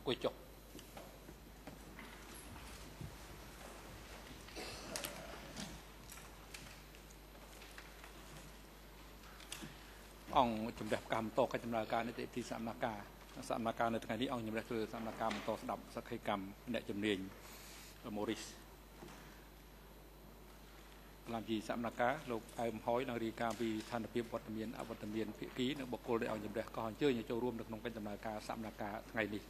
អង្គុយចុះអង្គជំរះកម្មតកិច្ចដំណើរការនីតិវិធីសមនការនៅថ្ងៃនេះអង្គជំរះធ្វើសមនការបន្តស្ដាប់សក្ខីកម្មអ្នកជំនាញ Morris làm gì sẵn là cá lục ai hỏi đang đi ca vì thành lập hiệp vật miền phía ký được bậc cô để ông nhầm đẹp còn chơi như châu rùm được nông canh tầm là cá sẵn là cá ngày đi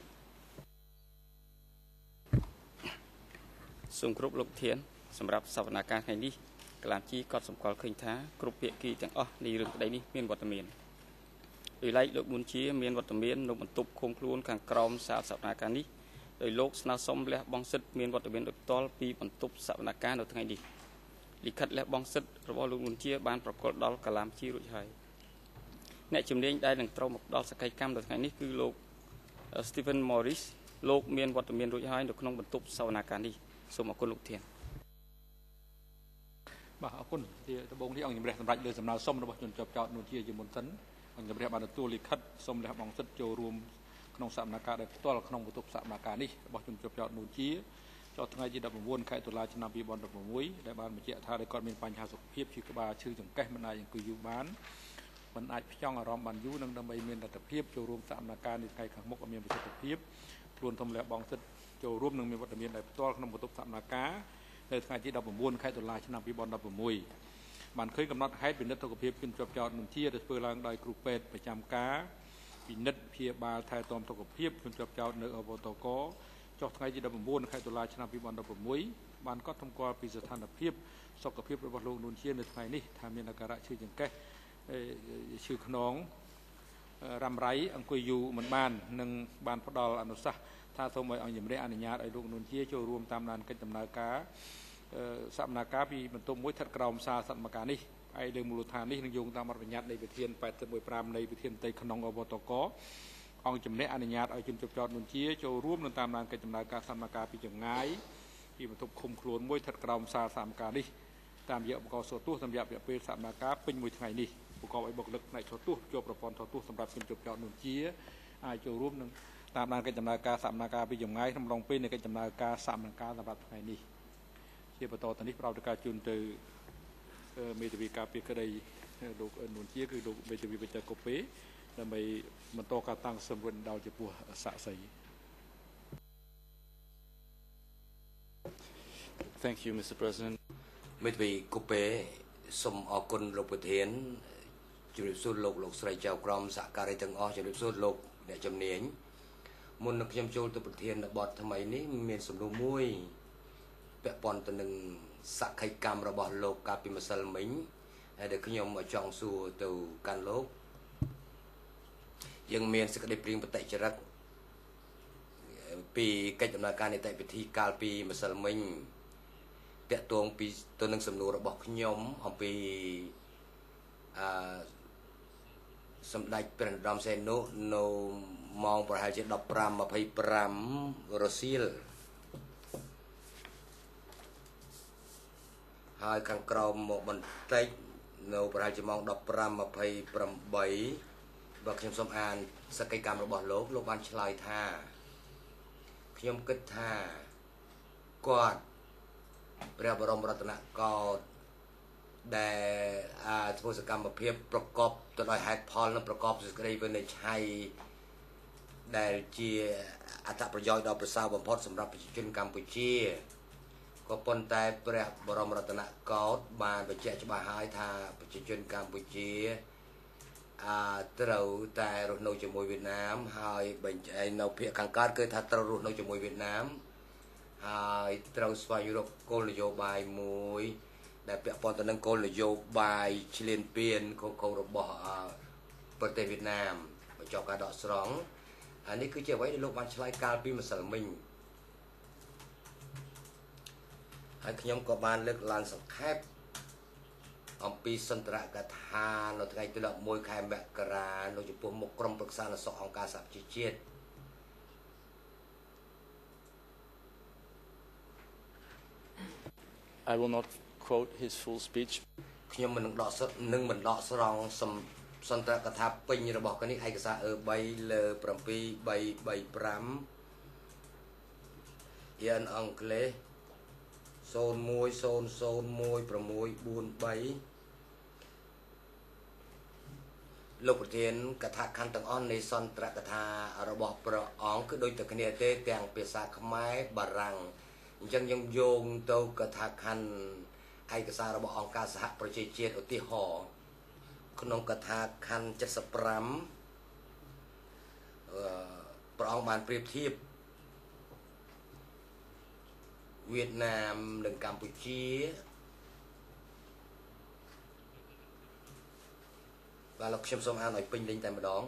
sung group lục thiền sầm rạp sập là cá ngày đi làm chi có sầm có khinh thá group phía ký tiếng đi rừng đây đi miền vật miền rồi lấy được muốn chia miền vật miền lục một tục không luôn càng crom sao sập là cá đi rồi lục nào xong lẹ bong sứt miền vật miền được to pi một tục sập là cá được ngày điลิขิตและบองสิทธิ์ระบบลุงมุนเชียบานประกอบดอลกลามชีรุ่ยชัยในจุดนี้ได้หนึ่งตรงดอลสกายกัมโดยไงนี่คือโลกสตีเฟนมอริสโลกเมียนวัตเมียนรุ่ยชัยโดยขนมบรรทุกสาวนาการนี้สมคุณลูกเทียนบ่าวคุณที่ตะบงที่องค์ยมเรียสำหรับเรือสำนักส้มระบบจนจอดนุนเชียอยู่บนสันองค์ยมเรียบานตัวลิขิตส้มและบองสิทธิ์โจรวมขนมสาวนาการได้ตัวขนมบรรทุกสาวนาการนี้ระบบจนจอดนุนเชียจอดทั้งไงจีดับวนไข่ตุลาชนะปีบอลดับมวยได้บ้านมาเจ้าท่าได้ก่อนมีปัญหาสุขภาพชื่อกบาชื่อจังแก่มันนายอย่างกุยบ้านมันอาจพิจารณารอมบันยูนังดำใบเมียนดัตเพียบโจรวมสามนาการในไทยขังมกเมียนประสิทธิภาพทวนทำแล้วบองสิทธิ์โจรวมหนึ่งมีวัตถุเมียนได้ตัวขนมบรรทุกสามนาการในทั้งไงจีดับวนไข่ตุลาชนะปีบอลดับมวยมันเคยกำหนดให้เป็นนักสุขภาพขึ้นจอดหนึ่งที่จะเปิดรางได้กรุเป็ดประจำกาปีนัดเพียบาไทยตอมสุขภาพขึ้นจอดเนื้ออบตกจอดทั้งไงจีดับวนไข่ตุลาชนะปีบอลดับมวยมันก็ทำกว่าปีสถานภาพสกปรกระบบโลกนูนเชียในไทยนี่ทำมีนาการะชื่อจังแก่ชื่อขนองรำไรอังกุยยูเหมือนบ้านหนึ่งบ้านพดอลอนุสาถ้าสมัยอังยิมได้อนุญาตไอ้โลกนูนเชียโจรวมตามนานกันจำนากาสัมนาการปีมันต้มมวยถัดกราวซาสัมมาการนี่ไอเรื่องมูลฐานนี่นึงโยงตามมารยาทในประเทศไปตะมวยปรามในประเทศไต้ขนองอบตกองจำได้อนุญาตไอจุนจอดนูนเชียโจรวมตามนานกันจำนากาสัมมาการปีจังไงที่มันถูกคุมโคลนมวยถัดกราวซาสามการนี่ตามเยอะประกอบส่วนตู้สำหรับเปรย์สัมนาการเป็นมวยไทยนี่ประกอบไอ้บอกเล็กในส่วนตู้โจประพรส่วนตู้สำหรับจุนจอดนูนเชียไอโจรวมนึงตามนานกันจำนากาสัมนาการปีจังไงทำรองเป็นในกันจำนากาสัมนาการสำหรับไทยนี่เชื่อประตอตอนนี้เราจะการจุนเตอเมตวิกาปีก็ได้ดูนูนเชียคือดูเมตวิไปเจอกบเป้แล้วไปมันโตการตั้งสมบูรณ์ดาวจะปัวสะใส Thank you, Mr. President. เมตวิกบเป้สมอกุลโลกประเทศจุดสุดโลกสไลเจ้ากรมสการในทางอจุดสุดโลกเนี่ยจำเนียงมุนนักยมโจตัวประเทศบอดทำไมนี้มีสมดุลมวยแปะปอนตัวหนึ่งสักไข่กรรมระบอดโลกกาปิมาสลมิงเด็กขยมมาจองสู่ตัวการโลกยังมีสกัดเปลี่ยนปฏิจจ์ปีกิจดำเนินการในแต่พิธีการปีมาสลมิงเตะตัวปีตัวหนึ่งสำนวนระบอดขยมของปีสำได้เป็นดอมเซโนโนมองประหารจะดับปรามมาภัยปรามรัสเซียหายขังกราวหมกบันเตกโนประหารจะมองดับปรามมาภัยปรามใบบักขยมสมอานสกัยกรรมระบอดโลกบันชลายท่าขยมกึศท่ากอดพระบรมรัตนกอดได้โทษกรรมมาเพียบประกอบตัวโดยไฮพอลและประกอบสุดกระดิ่งในชัยได้เจียอัตประโยชน์ดอกประสาบพอดสำหรับประชาชนกัมพูชีก็ปนแต่พระบรมรัตนกอดบานประเจจบาหายทาประชาชนกัมพูชีตเราแต่รุ่นโนจมวยเวียดนามหายบัญชีโนเพียขังการเกิดทัดตเรารุ่นโนจมวยเวียดนามหายตเราสวายยุโรปโกลโยบายมวยได้เปียปอนตอนนั้นโกลโยบายชิเลนเปียนของระบบประเทศเวียดนามประจอบการดอกสองอันนี้คือจะไว้ในโลกวันชลายการปีมาสลมิงให้ขยมกบานเลือกลานสังแคบอมปีสันตระกถาเราไงตัวละมวยแคมแบกกราเราจะปมกรมปรึกษาสองการสับเจียด I will not quote his full speech. ขยมมันดอกนึงมันดอกสรองសន្ទរកថាពេញរបស់គ្នាឯកសារ3លើ7 335 យានអង់គ្លេស 01001643 លោកប្រធានកថាខណ្ឌទាំងអស់នៃសន្ទរកថារបស់ព្រះអង្គគឺដូចតែគ្នាទេទាំងភាសាខ្មែរបារាំងអញ្ចឹងខ្ញុំយោងទៅកថាខណ្ឌឯកសាររបស់អង្គការសហប្រជាជាតិឧទាហរណ៍ក្នុងកថាខណ្ឌ75ព្រះអង្គបានប្រៀបធៀបវៀតណាមនិងកម្ពុជាបាទលោកខ្ញុំសូមអានឲ្យពេញលេញតែម្ដង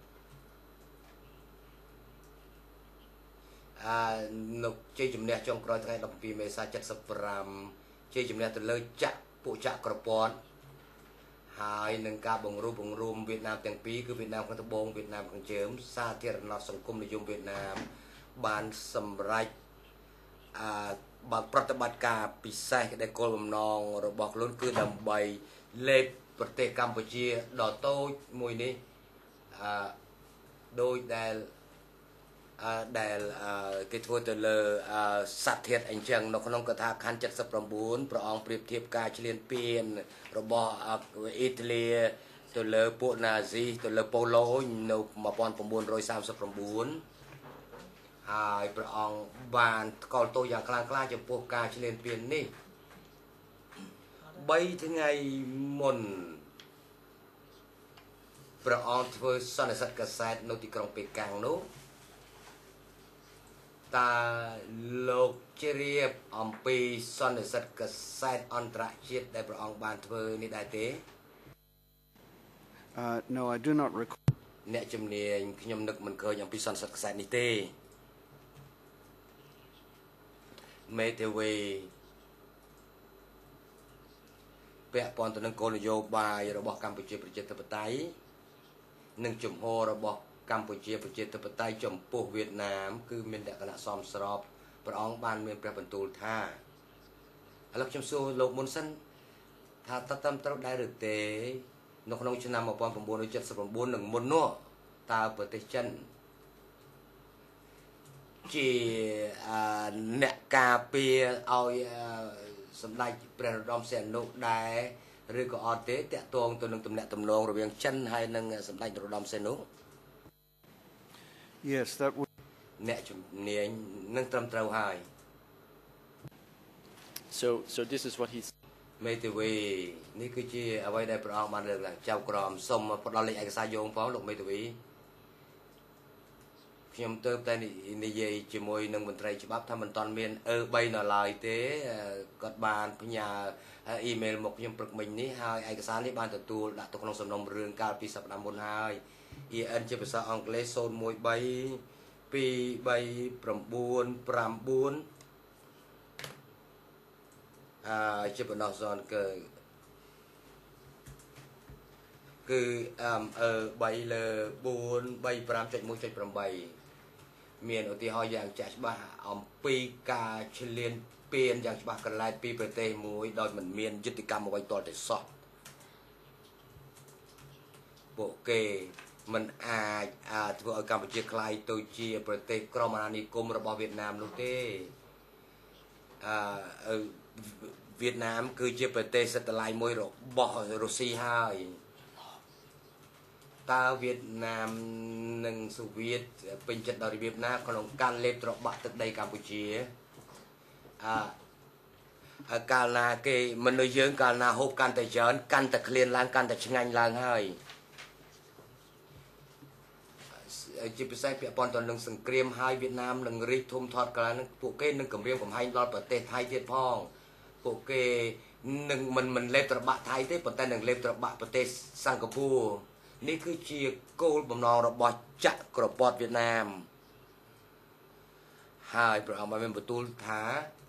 នៅជ័យជំនះចុងក្រោយថ្ងៃ17មេសា75ជ័យជំនះទៅលើពួកចក្រពត្តិហើយនឹងការបង្រួមវៀតណាមទាំងពីរគឺវៀតណាមខាងត្បូងវៀតណាមខាងជើងសាធារណរដ្ឋសង្គមនិយមវៀតណាមបានសម្រេចបើកប្រតិបត្តិការពិសេសដែលគោលបំណងរបស់ខ្លួនគឺដើម្បីលេបប្រទេសកម្ពុជាដ៏តូចមួយនេះដោយដែលគេធ្វើទៅលើសត្វធាតុអញ្ចឹងនៅក្នុងកថាខណ្ឌ79ព្រះអង្គប្រៀបធៀបការឈ្លានពានរបស់អ៊ីតាលីទៅលើពួកណាស៊ីទៅលើប៉ូឡូញនៅ1939ហើយព្រះអង្គបានថ្កោលទោសយ៉ាងខ្លាំងក្លាចំពោះការឈ្លានពាននេះ3ថ្ងៃមុនព្រះអង្គធ្វើសន្និសីទកាសែតនៅទីក្រុងប៉េកាំងនោះតើលោកជ្រាបអំពីសន្និសីទកាសែតអន្តរជាតិដែលព្រះអង្គបានធ្វើនេះដែរទេ No, I do not recall. អ្នកជំនាញខ្ញុំនឹកមិនឃើញអំពីសន្និសីទកាសែតនេះទេមេធាវីពាក់ព័ន្ធទៅនឹងគោលនយោបាយរបស់កម្ពុជាប្រជាធិបតេយ្យនិងជំហររបស់កម្ពុជាប្រជាធិបតេយ្យចំពោះវៀតណាមគឺមានលក្ខណៈសមស្របព្រះអង្គបានមានព្រះបន្ទូលថាឥឡូវខ្ញុំសួរលោកមុនសិនថាតើតាមត្រូវដែរឬទេនៅក្នុងឆ្នាំ1979និងមុននោះតើប្រទេសចិនជាអ្នកការពារឲ្យសម្ដេចព្រះនរោត្តមសីហនុដែរឬក៏អត់ទេតាក់ទងទៅនឹងទំនាក់ទំនងរវាងចិនហើយនិងសម្ដេចនរោត្តមសីហនុ Yes, that would. អ្នកជំនាញនឹងត្រឹមត្រូវហើយ So this is what he's មេធាវីនេះគឺជាអ្វីដែលព្រះអង្គបានលើកឡើងចៅក្រមសូមផ្ដល់លេខឯកសារយោងផងលោកមេធាវីខ្ញុំទៅតែនិយាយជាមួយនឹងមន្ត្រីច្បាប់ថាមិនទាន់មាន3នៅឡើយទេគាត់បានផ្ញើអ៊ីមែលមកខ្ញុំព្រឹកមិញនេះហើយឯកសារនេះបានទទួលដាក់ទៅក្នុងសំណុំរឿងកាលពីសប្តាហ៍មុនហើយ EN ជាភាសាអង់គ្លេស0132399ជាបណ្ដោះស្រាយគឺ3លើ435.1.8 មានឧទាហរណ៍យ៉ាងចាស់ច្បាស់អំពីការឈ្លានពានយ៉ាងច្បាស់កន្លែងពីប្រទេសមួយដោយមិនមានយុទ្ធកម្មអ្វីទាល់តែសោះពួកគេមិនអាចធ្វើឲ្យកម្ពុជាក្លាយទៅជាប្រទេសក្រមអាណានិគមរបស់វៀតណាមនោះទេវៀតណាមគឺជាប្រទេសសេដ្ឋកិច្ចមួយរបស់រុស្ស៊ីហើយតើវៀតណាមនិងសូវៀតពេញចិត្តដោយរបៀបណាក្នុងការលេបត្របាក់ទឹកដីកម្ពុជាកាលណាគេមនុស្សយើងកាលណាហូបកាន់តែច្រើនកាន់តែឃ្លានឡើងកាន់តែឆ្ងាញ់ឡើងហើយជាពិសេសពាក់ព័ន្ធទៅនឹងសង្គ្រាមហើយវៀតណាមនឹងរីកធំធាត់កន្លងនឹងពួកគេនឹងគម្រាមកំហែងដល់ប្រទេសថៃទៀតផងពួកគេនឹងមិនលេបត្របាក់ថៃទេប៉ុន្តែនឹងលេបត្របាក់ប្រទេសសិង្ហបុរីនេះគឺជាគោលបំណងរបស់ចក្រពត្តិវៀតណាមហើយព្រះអង្គបានបន្ទូលថា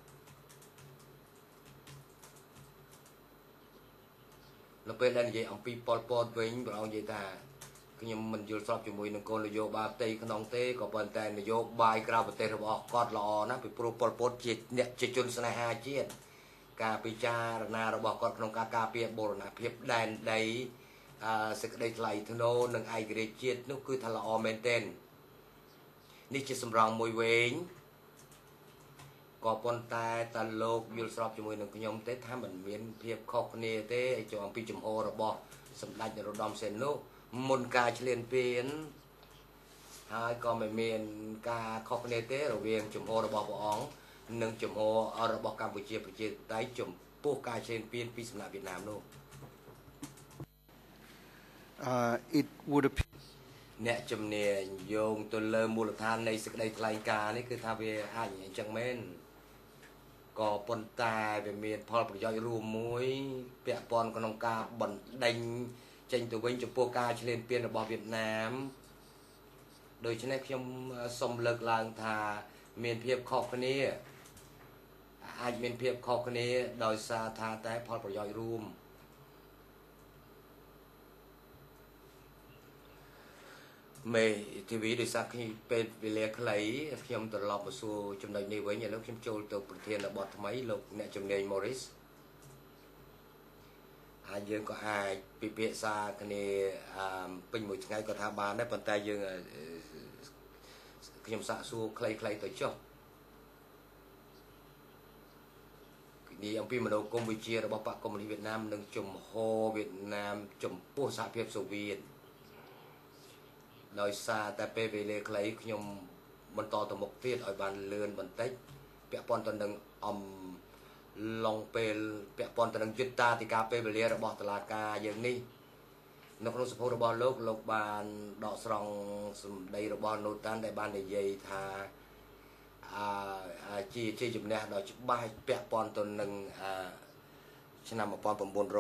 នៅពេលដែលនិយាយអំពីប៉ុលពតវិញព្រះអង្គនិយាយថាខ្ញុំមិនយល់ស្របជាមួយនឹងគោលនយោបាយផ្ទៃក្នុងទេក៏ប៉ុន្តែនយោបាយក្រៅប្រទេសរបស់គាត់ល្អណាស់ពីព្រោះប៉ុលពតជាអ្នកជាជនស្នេហាជាតិការពិចារណារបស់គាត់ក្នុងការការពារបូរណភាពដែនដីសេចក្តីថ្លៃថ្នូរនិងឯករាជ្យជាតិនោះគឺថាល្អមែនទែននេះជាសម្រងមួយវែងក៏ប៉ុន្តែតើលោកយល់ស្របជាមួយនឹងខ្ញុំទេថាមិនមានភាពខុសគ្នាទេចូលអំពីជំហររបស់សម្ដេចនរោត្តមសីហនុមុនការឈ្លានពានហើយក៏មិនមានការខុសគ្នាទេរវាងជំហររបស់ព្រះអង្គនិងជំហររបស់កម្ពុជាប្រជាធិបតេយ្យចំពោះការឈ្លានពានពីសំណាក់វៀតណាមនោះ it would appear អ្នកជំនាញយោងទៅលើមូលដ្ឋាននៃសេចក្តីថ្លែងការណ៍នេះគឺថាវាអាចអញ្ចឹងមែនក៏ប៉ុន្តែវាមានផលប្រយោជន៍រួមមួយពាក់ព័ន្ធក្នុងការបណ្ដេញចេញទៅវិញចំពោះការឈ្លានពានរបស់វៀតណាមដូច្នេះខ្ញុំសូមលើកឡើងថាមានភាពខុសគ្នាអាចមានភាពខុសគ្នាដោយសារថាតែផលប្រយោជន៍រួមមេធីវីដោយសារខ្ញុំពេលវេលាខ្លីខ្ញុំត្រឡប់មកសួរចំណុចនេះវិញឥឡូវខ្ញុំចូលទៅប្រធានបទថ្មីលោកអ្នកជំនាញ Morris ហើយយើងក៏អាចពិភាក្សាគ្នាពេញមួយថ្ងៃក៏ថាបានដែរប៉ុន្តែយើងខ្ញុំសាកសួរខ្លីៗទៅចុះនិយាយអំពីមនោគមវិជ្ជារបស់បកកុម្មុយនីសវៀតណាមនិងជំហរវៀតណាមចំពោះសហភាពសូវៀតដោយសារតែពេលវេលាខ្លីខ្ញុំបន្តទៅមុខទៀតឲ្យបានលឿនបន្តិចពាក់ព័ន្ធទៅនឹងអំឡុងពេលពាក់ព័ន្ធទៅនឹងយុត្តាធិការពេលវេលារបស់តុលាការយើងនេះនៅក្នុងសភៅរបស់លោកបានដកស្រង់សម្ដីរបស់ណូតានដែលបាននិយាយថាជាជំនះដ៏ច្បាស់ពាក់ព័ន្ធទៅនឹងឆ្នាំ1974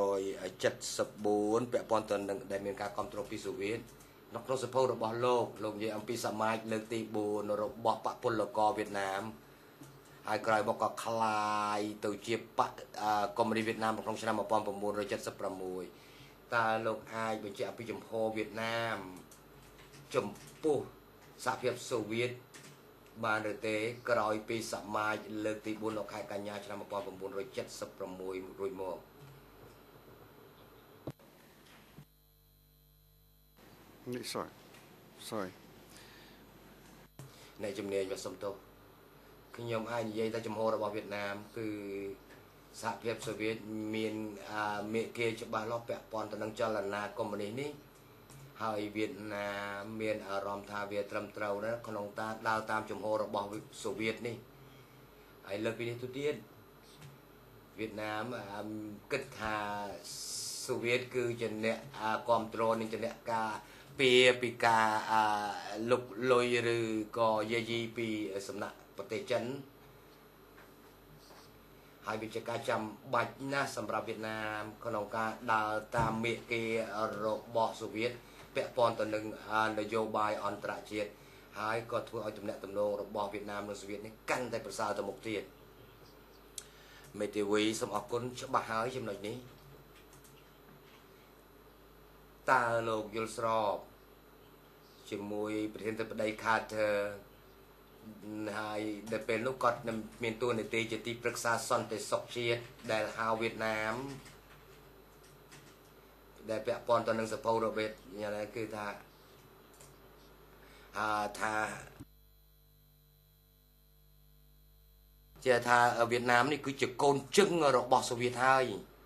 ពាក់ព័ន្ធទៅនឹងដែលមានការគ្រប់គ្រងពីសូវៀតនៅក្នុងសភៅរបស់លោកនិយាយអំពីសមាជលើកទី4របស់បកពលករវៀតណាមហើយក្រោយមកក៏คลายទៅជាបកកុម្មុយនីសវៀតណាមក្នុងឆ្នាំ1976តើលោកអាចបញ្ជាក់អំពីជំហរវៀតណាមចំពោះសហភាពសូវៀតបានឬទេក្រោយពីសមាជលើកទី4នៅខែកញ្ញាឆ្នាំ1976រួចមក sorry អ្នកជំនាញមកសុំទោសខ្ញុំអាចនិយាយថាជំហររបស់វៀតណាមគឺសហភាពសូវៀតមានមេគាច្បាស់លាស់ពាក់ព័ន្ធទៅនឹងចលនាកុម្មុយនីសនេះហើយវៀតណាមមានអារម្មណ៍ថាវាត្រឹមត្រូវណាស់ក្នុងការដើរតាមជំហររបស់សូវៀតនេះហើយលើកពីនេះទៅទៀតវៀតណាមគិតថាសូវៀតគឺជាអ្នកគ្រប់គ្រងនឹងជាអ្នកការពីការលុកលុយឬក៏យាយីពីសំណាក់ប្រទេសចិនហើយវាជាការចាំបាច់ណាស់សម្រាប់វៀតណាមក្នុងការដើរតាមមេគារបស់សូវៀតពាក់ព័ន្ធទៅនឹងនយោបាយអន្តរជាតិហើយក៏ធ្វើឲ្យទំនាក់ទំនងរបស់វៀតណាមនិងសូវៀតនេះកាន់តែប្រសើរទៅមុខទៀតមេធាវីសូមអរគុណច្បាស់ហើយចំណុចនេះតើលោកយល់ស្របជាមួយប្រធានាធិបតី Carter ហើយដល់ពេលនោះគាត់មានតួនាទីជាទីប្រឹក្សាសន្តិសុខជាតិដែលហៅវៀតណាមដែលពាក់ព័ន្ធទៅនឹងសភៅរបៀបយ៉ាងណាគឺថាជាថាវៀតណាមនេះគឺជាកូនជឹងរបស់សូវៀតហើយ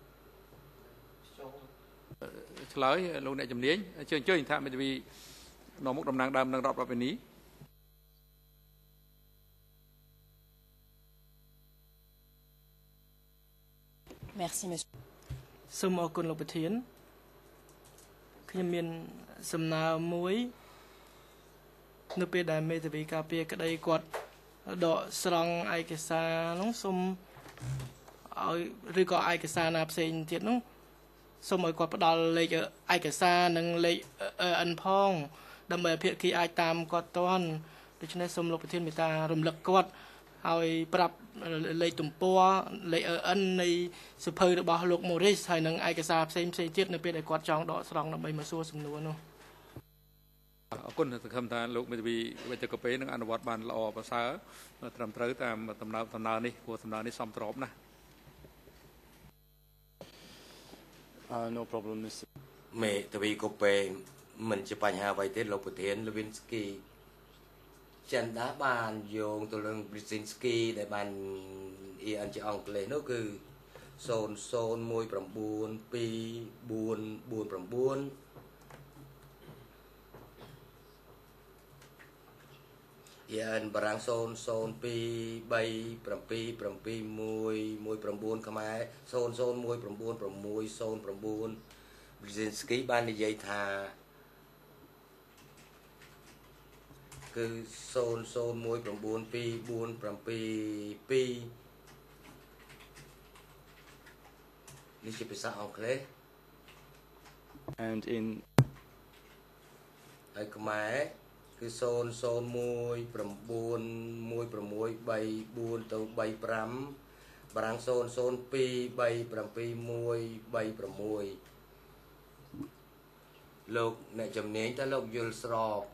ឆ្លើយលោកអ្នកជំនាញអញ្ជើញថាមេធាវីនាំមុខតំណាងដើមនឹងរដ្ឋបាលនេះសូមអរគុណលោកប្រធានខ្ញុំមានសំណើមួយនៅពេលដែលមេធាវីការពារក្តីគាត់ដកស្រង់ឯកសារនោះសូមឲ្យឬក៏ឯកសារណាផ្សេងទៀតនោះសូមឲ្យគាត់ផ្ដល់លេខឯកសារនិងលេខ EN ផងដើម្បីភាគីអាចតាមគាត់ទាន់ដូច្នេះសូមលោកប្រធានមេត្តារំលឹកគាត់ហើយប្រាប់លេខទំព័រលេខ EN នៃសភៅរបស់លោក Morris ហើយនិងឯកសារផ្សេងទៀតនៅពេលដែលគាត់ចង់ដកស្រង់ដើម្បីមកសួរសំណួរនោះអរគុណសង្ឃឹមថាលោកមេធាវីវិទ្យាកពេនឹងអនុវត្តបានល្អប្រសើរត្រឹមត្រូវតាមដំណើរនេះព្រោះដំណើរនេះសមស្របណាស់ No problem, Mr. mẹ tại vì cô bé mình chỉ phải hà vài tết lộc bờ thiền Lewinsky chân đá bàn dùng từ lượng Brzezinski để bàn anh chị ông lấy nó cứ son môi bầm buồn pi buồn bầm buồn anh barang son pi bay bầm pi môi bầm buồn không ai son môi bầm buồn son bầm buồn Brzezinski ban đi dây thà cứ son môi bầm buồn pi Lý chỉ bisa Anglais And in ai Khmer cứ son môi bay buồn tàu bay pram barang son pi bay pram pi môi bay pram môi lục này chấm nén ta lục dul srop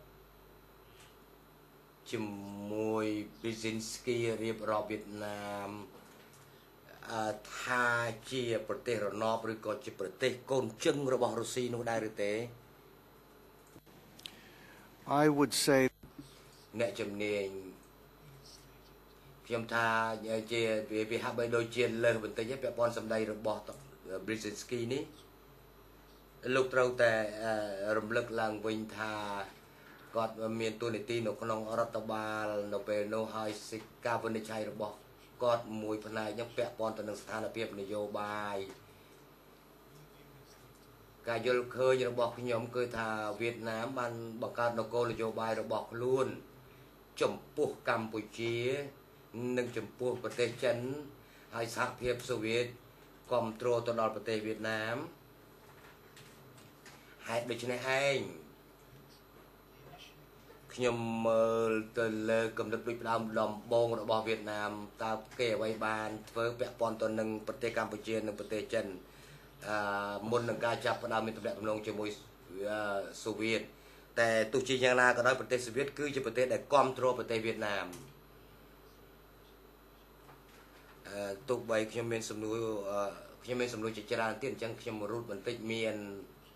chấm môi Brzezinski riệp rò Việt Nam tha chiaประเทศระนอบหรือก็จะประเทศกนจึงระบอบรัสเซียนู้ได้หรือเต I would say เนี่ยจำเนียงเพียงทาเจไปหาใบโดยเจียนเลยเป็นตัวยับปอนสำได้ระบอบบริซินสกีนี้ลูกเราแต่รำลึกหลังวินทากอดเมียนตัวในตีนกนองรัฐบาลนเปโนไฮสิกาวันในชัยระบอกกอดมวยพนายยังแปะปอนตัวหนึ่งสถานเพียบนโยบายการยลเคยระบอกขยมเคยทาเวียดนามมันบังการนโกนโยบายระบอกล้วนจมปุกกัมพูชีหนึ่งจมปุกประเทศจันให้สหเพียบโซเวียตคอมโตรตลอดประเทศเวียดนามให้โดยเฉพาะเองขยมตัวเลยกำลังดุยดำลมบงระบอบเวียดนามตาเก๋ไว้บานเฟิร์แปะปอนตัวหนึ่งประเทศกัมพูชีหนึ่งประเทศจันมุนหนึ่งการจับประดามีตำแหน่งตำแหน่งจมวยโซเวียตแต่ตุจียังนาก็ได้ประเทศโซเวียตคือจะประเทศได้คอมโตรประเทศเวียดนามตุกใบขยมเป็นสำนุจิจารเตี้ยนจังขยมรูดบันทึกเมียน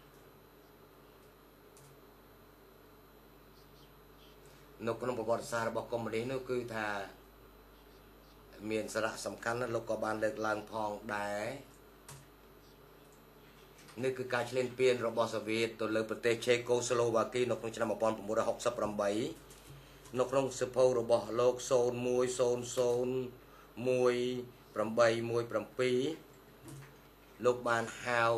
นกน้องประวัติศาสตร์บอกคอมนี้นั่นคือถ้าเมียนสระสำคัญนั้นโลกบาลเลิกลางพองได้นี่คือการเล่นเปลี่ยนระบอบโซเวียตตัวเลือกประเทศเชโกสโลวากีนกน้องชนะมาปอนผมบุระ68นกน้องสะโพกระบอบโลกโซนมวย8โลกบาลฮาว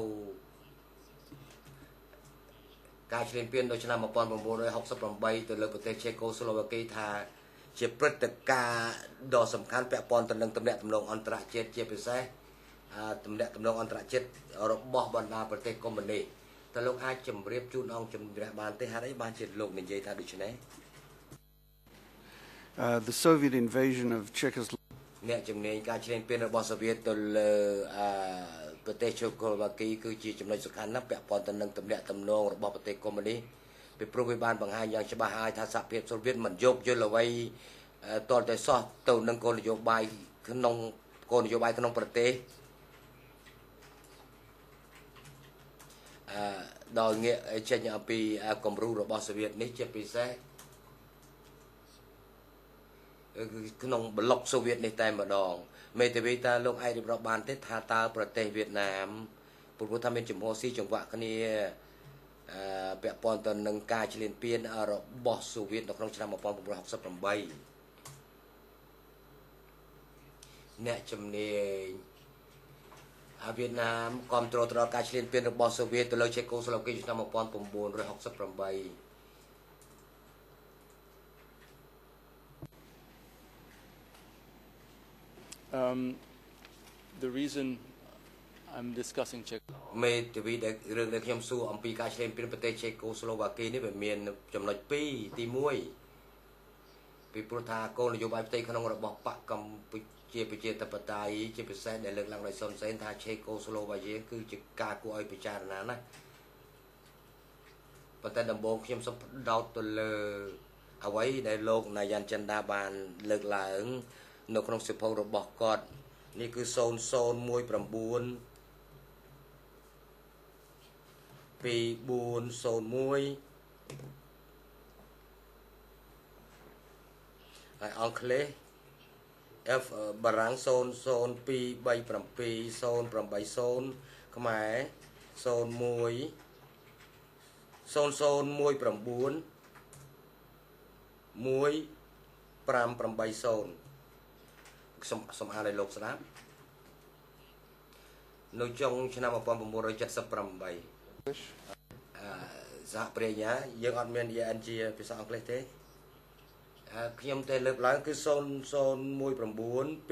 การเล่นเปลี่ยนโดยชนะมาปอนผมบุระ68ตัวเลือกประเทศเชโกสโลวากีทาเจ็บประตการดอสำคัญแปะปอนตำแหน่งตำลงอันตรายเจ็ดเจ็บไปใช่ตำแหน่งตำลงอันตรายเจ็ดระบอบบรรดาประเทศคอมมิวนิสต์แต่โลกอาจำเรียบจูนองจำเรียบบานเตหะได้บานเจ็ดโลกในใจท่าดิฉันเอง the Soviet invasion of Czechoslovakia เนี่ยจำเนียนการเล่นเปลี่ยนระบอบโซเวียตตัวประเทศเชโกสโลวากีคือจีจำนวนสำคัญนับแปะปอนตำแหน่งตำลงระบอบประเทศคอมมิวนิสต์เป็นโปรวิบาลบางแห่งอย่างฉบับหายทัศน์เพียบโซเวียตมันยกเยอะเลยไว้ตอนแต่ซอตัวหนึ่งโกนโยบายขนมโกนโยบายขนมประเทศดอยเงี้ยเช่นอย่างปีกรมรูระบอบโซเวียตนี้จะปีแท้ขนมบล็อกโซเวียตในแต่มาดองเมตวิตาโลกไอริบรบานเทธาตาประเทศเวียดนามปุถุธรรมเป็นจุ่มโฮซีจังหวะคนนี้เปียปอนตอนหนึ่งกายเฉลี่ยเปลี่ยนระบอบโซเวียตนกน้องชนะมาปอนผมรักสับลำใบเนี่ยจำเนียนเวียดนามคอมโตรตลอดการเฉลี่ยเปลี่ยนระบอบโซเวียตตัวเลยเชโกสโลวาเกียชนะมาปอนผมบุญรักสับลำใบ the reason I'm discussing Czech เมตวิเรื่องในขยมสู้อัมพีการเฉลี่ยเปลี่ยนประเทศเชโกสโลวาเกียนี่เป็นเมียนจำนวนปีตีมวยปีพุทธาโกนโยบายประเทศขนมระบอบปะกัมพูชีไปเจตปไตยจะไปแสดงในเรื่องหลังในโซนเซนทาเชโกสโลวาเกียคือจะกากูไอพิจารณานะประเทศดัมโบขยมสมดาวตัวเลเอาไว้ในโลกในยันจันดาบานเลิกหลังนกนกสิบพงระบอกกอดนี่คือโซนมวย8 2401 ហើយអង់គ្លេស F បារាំង00237 080ខ្មែរ01 0019 1580សូមអានឲ្យលោកស្ដាប់នៅចុងឆ្នាំ1978សហប្រញ្ញាយើងអត់មាន EN ជាភាសាអង់គ្លេសទេខ្ញុំតែលើកឡើងគឺ0019 2401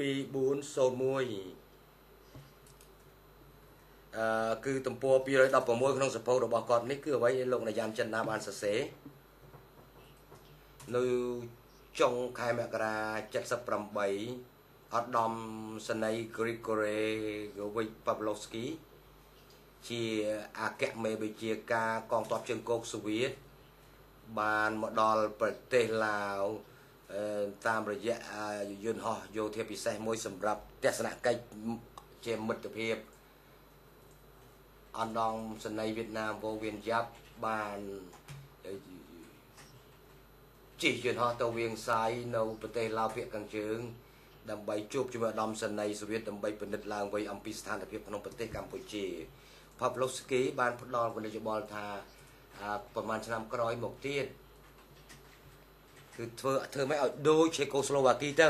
គឺទំព័រ216ក្នុងសភៅរបស់គាត់នេះគឺអ្វីដែលលោកនាយចិនណាបានសរសេរនៅចុងខែមករា78អដាមសេនី Grigory Pavlovsky ជាអគ្គមេបញ្ជាការកងទ័ពជើងគោកសូវៀតបានមកដល់ប្រទេសឡាវតាមរយៈយន្តហោះយោធាពិសេសមួយសម្រាប់ទស្សនកិច្ចជាមិត្តភាពអដាមសេនីវៀតណាមវងវៀនយ៉ាប់បានជិះយន្តហោះទៅវៀងសាយនៅប្រទេសឡាវភាគខាងជើងដើម្បីជួបជាមួយអាដាមសេនីសូវៀតដើម្បីពិនិត្យឡើងវិញអំពីស្ថានភាពក្នុងប្រទេសកម្ពុជា Pavlovsky បានផ្ដល់គណិតយោបល់ថាប្រហែលឆ្នាំក្រោយមកទៀតគឺធ្វើមិនឲ្យដូចឆេកូស្លូវ៉ាគីទៅ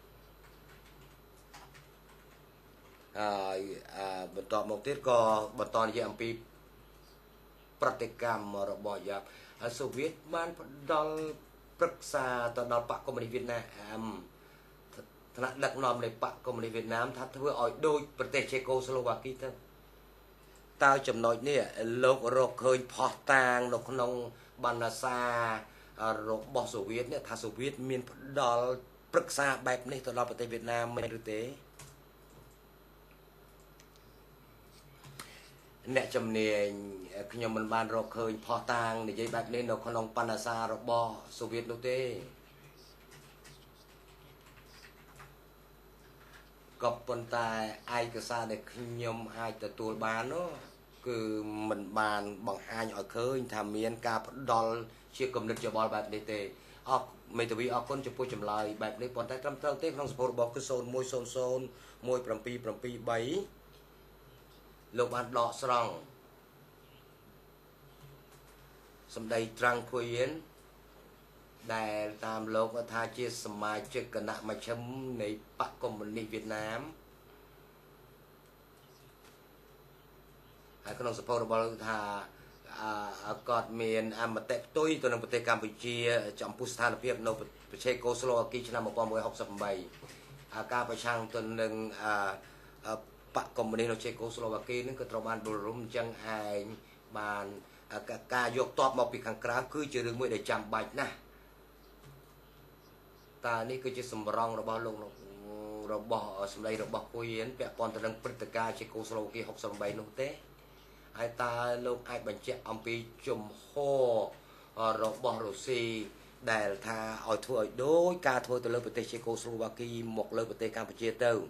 បន្តមកទៀតក៏បន្តនិយាយអំពីប្រតិកម្មរបស់យ៉ាប់ហើយសូវៀតបានផ្ដល់ប្រឹក្សាទៅដល់បកកុម្មុយនីសវៀតណាមថ្នាក់ដឹកនាំនៃបកកុម្មុយនីសវៀតណាមថាធ្វើឲ្យដូចប្រទេសឆេកូស្លូវ៉ាគីទៅតើចំណុចនេះលោករកឃើញផុសតាងនៅក្នុងបណ្ណាសាររបស់សូវៀតនេះថាសូវៀតមានផ្ដល់ប្រឹក្សាបែបនេះទៅដល់ប្រទេសវៀតណាមមែនឬទេអ្នកជំនាញខ្ញុំមិនបានរកឃើញផុសតាងនិយាយបែបនេះនៅក្នុងបណ្ណាសាររបស់សូវៀតនោះទេក៏ប៉ុន្តែឯកសារដែលខ្ញុំអាចទទួលបាននោះគឺមិនបានបង្ហាញឲ្យឃើញថាមានការផ្ដល់ជាគំនិតយោបល់បែបនេះទេអរមេធាវីអរគុណចំពោះចម្លើយបែបនេះប៉ុន្តែត្រឹមត្រូវទេក្នុងសភៅរបស់គឺ01001773លោកបានដកស្រង់សម្ដីត្រាំងខុយៀនដែលតាមលោកថាជាសមាជិកគណៈមជ្ឈិមនៃបកកុម្មុយនីសវៀតណាមហើយក្នុងសភៅរបស់លោកថាគាត់មានអមតិផ្ទុយទៅនឹងប្រទេសកម្ពុជាចំពោះស្ថានភាពនៅប្រទេសកូស្លូវ៉ាគីឆ្នាំ1968ការប្រឆាំងទៅនឹងបកកុម្មុយនីសនៅជេកូស្លូវ៉ាគីនឹងក៏ត្រូវបានបរំអញ្ចឹងឯងបានការយកទ័ពមកពីខាងក្រៅគឺជារឿងមួយដែលចាំបាច់ណាស់តើនេះគឺជាសម្រងរបស់លោករបស់សម្ដីរបស់គួយពាក់ព័ន្ធទៅនឹងព្រឹត្តិការណ៍ជេកូស្លូវ៉ាគី68នោះទេហើយតើលោកអាចបញ្ជាក់អំពីជំហររបស់រុស្ស៊ីដែលថាឲ្យធ្វើឲ្យដូចការធ្វើទៅលើប្រទេសជេកូស្លូវ៉ាគីមកលើប្រទេសកម្ពុជាទៅ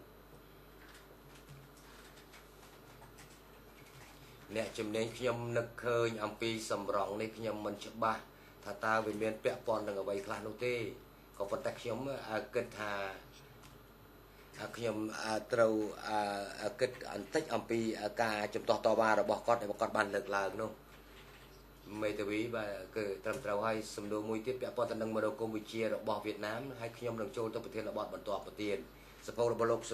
អ្នកជំនាញខ្ញុំនឹកឃើញអំពីសម្រងនេះខ្ញុំមិនច្បាស់ថាតើវាមានពាក់ព័ន្ធនឹងអ្វីខ្លះនោះទេក៏ប៉ុន្តែខ្ញុំគិតថាខ្ញុំត្រូវគិតបន្តិចអំពីការជំទាស់តវ៉ារបស់គាត់ដែលគាត់បានលើកឡើងនោះមេធាវីបាទគឺត្រឹមត្រូវហើយសំណួរមួយទៀតពាក់ព័ន្ធទៅនឹងមនោគមវិជ្ជារបស់វៀតណាមហើយខ្ញុំនឹងចូលទៅប្រធានបទបន្តទៅទៀតសភៅរបស់លោក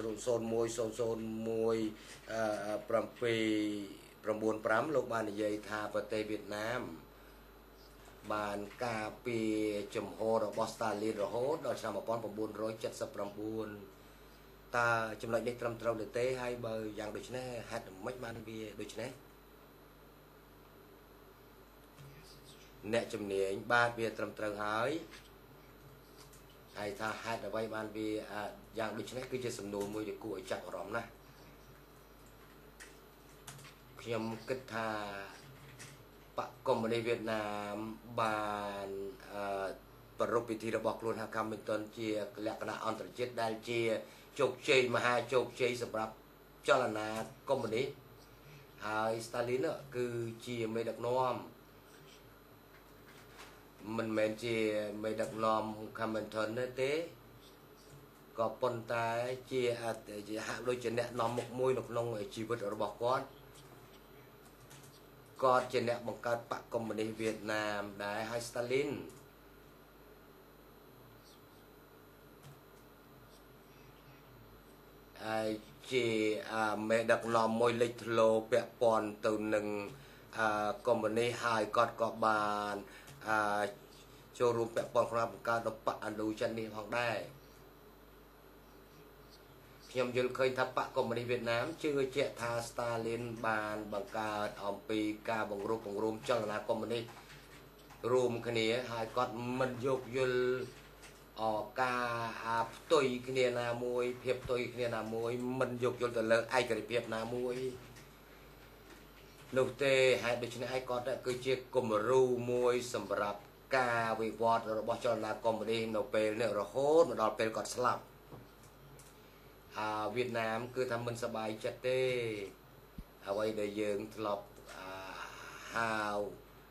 01001795លោកបាននិយាយថាប្រទេសវៀតណាមបានការពារជំហររបស់ស្តាលីនរហូតដល់ឆ្នាំ1979តើចំណុចនេះត្រឹមត្រូវឬទេហើយបើយ៉ាងដូចនេះហេតុម៉េចបានវាដូចនេះអ្នកជំនាញបាទវាត្រឹមត្រូវហើយថាហេតុអ្វីបានវាយ៉ាងដូចនេះគឺជាសំណួរមួយដែលគួរឲ្យចាប់អារម្មណ៍ណាស់ខ្ញុំគិតថាបកកុម្មុយនីសវៀតណាមបានប្រពៃពិធីរបស់ខ្លួនហៅកម្មមិនទាន់ជាលក្ខណៈអន្តរជាតិដែលជាជោគជ័យមហាជោគជ័យសម្រាប់ចលនាកុម្មុយនីស Hai Stalin cứ chia mấy đặc nom mình chia mấy đặc nom Hamilton thế có phần ta chia hạ đôi chân nẹt nom một môi nọc nông ở chi vật ở bọc con chân nẹt bằng cách bạc công mình Việt Nam đại hai Stalin chỉ mấy đặc nom môi lịch lô bẹ pon từ nâng công mình hai con có bàn cho rùm bẹ pon không làm cả độc bạc ăn đủ chân đi hoặc đây nhằm dừng khơi tháp bạc của mình Việt Nam chưa chạy tha Stalin bàn bằng cả ông pi ca bằng rùm cho là của mình rùm cái này hai con mình dục dul ở ca tôi cái này là môi phép tôi cái này là môi mình dục dul từ lớn ai cái phép là môi lúc tê hai đứa này hai con đã cứ chia cùng rù môi sầm rạp ca vì vọt rồi bỏ cho là của mình nộp về nữa rồi hốt mà đòi về còn slap Việt Nam cứ thăm mình sабай chất tê vậy để dừng lọc hào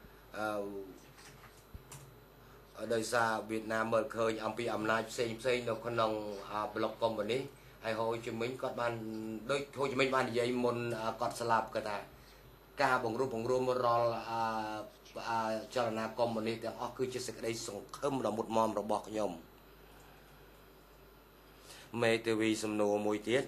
ở đời xa Việt Nam mở khơi ông bị âm lại xây nó con nòng block company hay Hồ Chí Minh có ban đôi Hồ Chí Minh ban dây môn có slap cái ta ca bồng rùm rol cho là company thì họ cứ chia sẻ đây sống khâm là một mom rồi bọc nhom mê từ vì xâm nô mùi tiết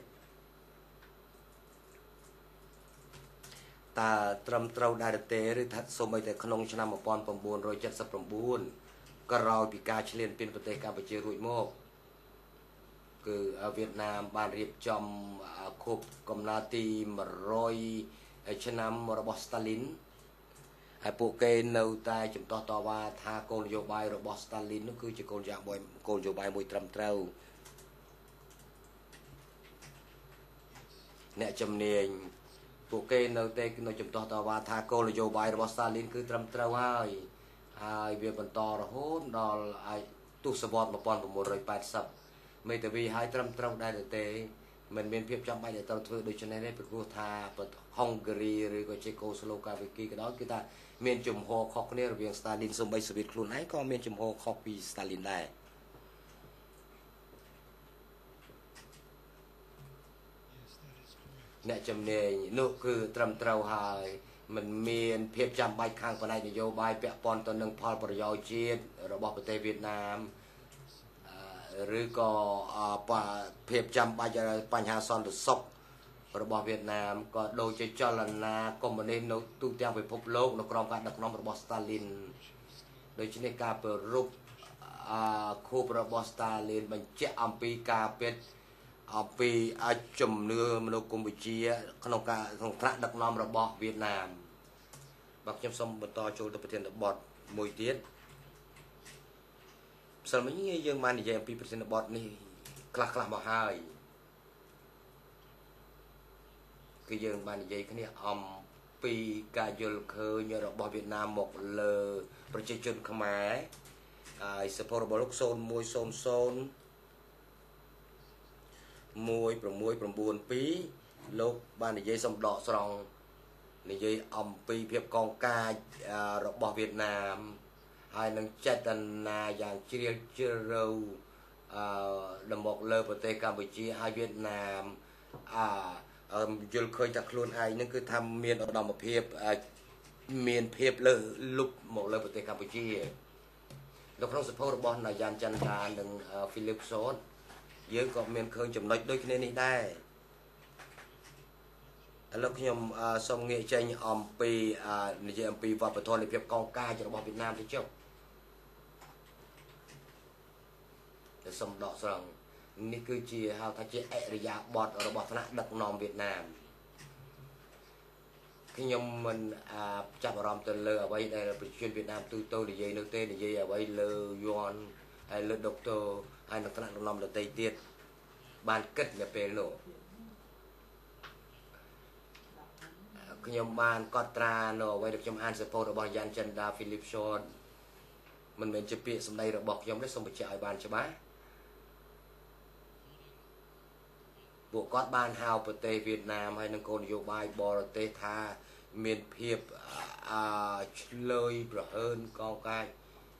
ta trầm trâu đa đợt tế rồi thật số mấy tại khăn cho năm 1979 có rồi bị ca chỉ liên pin vật tế Campuchia rụi mô cứ ở Việt Nam bàn riêng trong khúc công na ti mà rồi cho năm mà robot Stalin hay bộ kê nâu tay chúng ta tỏ và tha con dô bài robot Stalin nó cứ chỉ con dạng bồi con dô bài mùi trầm trâu nè chấm niềng bộ kê nâu tê nó chấm to to và tha cô là dô bài robot Stalin cứ trầm trâu hai việc bận to rồi hốt đó ai tu sập bọt một con của một rồi bát sập mấy từ vì hai trầm trâu đây là tê mình miền phía trong bay để tao thưa được cho nên đấy phải tha Hungary rồi có Czechoslovakia cái đó kita miền chùm hồ khóc này rồi Stalin xong bay Soviet luôn ấy có miền chùm hồ khóc vì Stalin đây nè chấm nề nụ cứ trầm trâu hài mình miền phía trong bay khang của này thì vô bay bẹ pon tao nâng Paul bờ gió chiết rồi bỏ về Việt Nam rồi có phía trong bay cho Pành Hà Son được sốc rồi bỏ Việt Nam có đôi chơi cho lần là có một nên nó tu theo về phục lô nó còn cả đặc nom rồi bỏ Stalin đôi trên này cả bờ rúp khu rồi bỏ Stalin mình che âm pi cả biết vì chùm nưa mà nó cùng với chia không cả không thạ đặc nom rồi bỏ Việt Nam bác chăm xong bật to cho tập thể bọt mùi tiết sau mấy người dân man thì MP percent bọt này khạc mà hai cái dân man thì cái này pi cả dul khơi nhờ rồi bỏ Việt Nam một lờប្រជាជនខ្មែរsupport របស់លោក0100 1692លោកបាននិយាយសំដកស្រង់និយាយអំពីភាពកងការរបស់វៀតណាមហើយនឹងចេតនាយ៉ាងជ្រាលជ្រៅដល់មកលើប្រទេសកម្ពុជាហើយវៀតណាមយល់ឃើញថាខ្លួនឯងនឹងគឺថាមានឧត្តមភាពមានភាពលើលុបមកលើប្រទេសកម្ពុជានៅក្នុងសភៅរបស់នាយ៉ានចន្ទរានិង Philip Sot យើងក៏មានឃើញចំណុចដូចគ្នានេះដែរឥឡូវខ្ញុំសូមងាកចេញអំពីនិយាយអំពីវប្បធម៌នៃភាពកងការរបស់វៀតណាមទៅចុះតែសូមដកស្រង់នេះគឺជាហៅថាជាអរិយាបថរបស់ថ្នាក់ដឹកនាំវៀតណាមខ្ញុំមិនចាប់អារម្មណ៍ទៅលើអ្វីដែលប្រជាជនវៀតណាមទូទៅនិយាយនៅទេនិយាយអ្វីលើយួនហើយលើដុកទ័រហើយនឹងថ្នាក់ដឹកនាំដទៃទៀតបានគិតនៅពេលនោះខ្ញុំបានកត់ត្រានៅអ្វីដែលខ្ញុំអានសភៅរបស់យ៉ាន់ចិនដា Philip Sot មិនមែនជាពាក្យសម្ដីរបស់ខ្ញុំទេសូមបញ្ជាក់ឲ្យបានច្បាស់ bộ quát ban hào bờ tây Việt Nam hay năng côn yêu bài bò tây tha miền phiệp lời bờ hơn con cái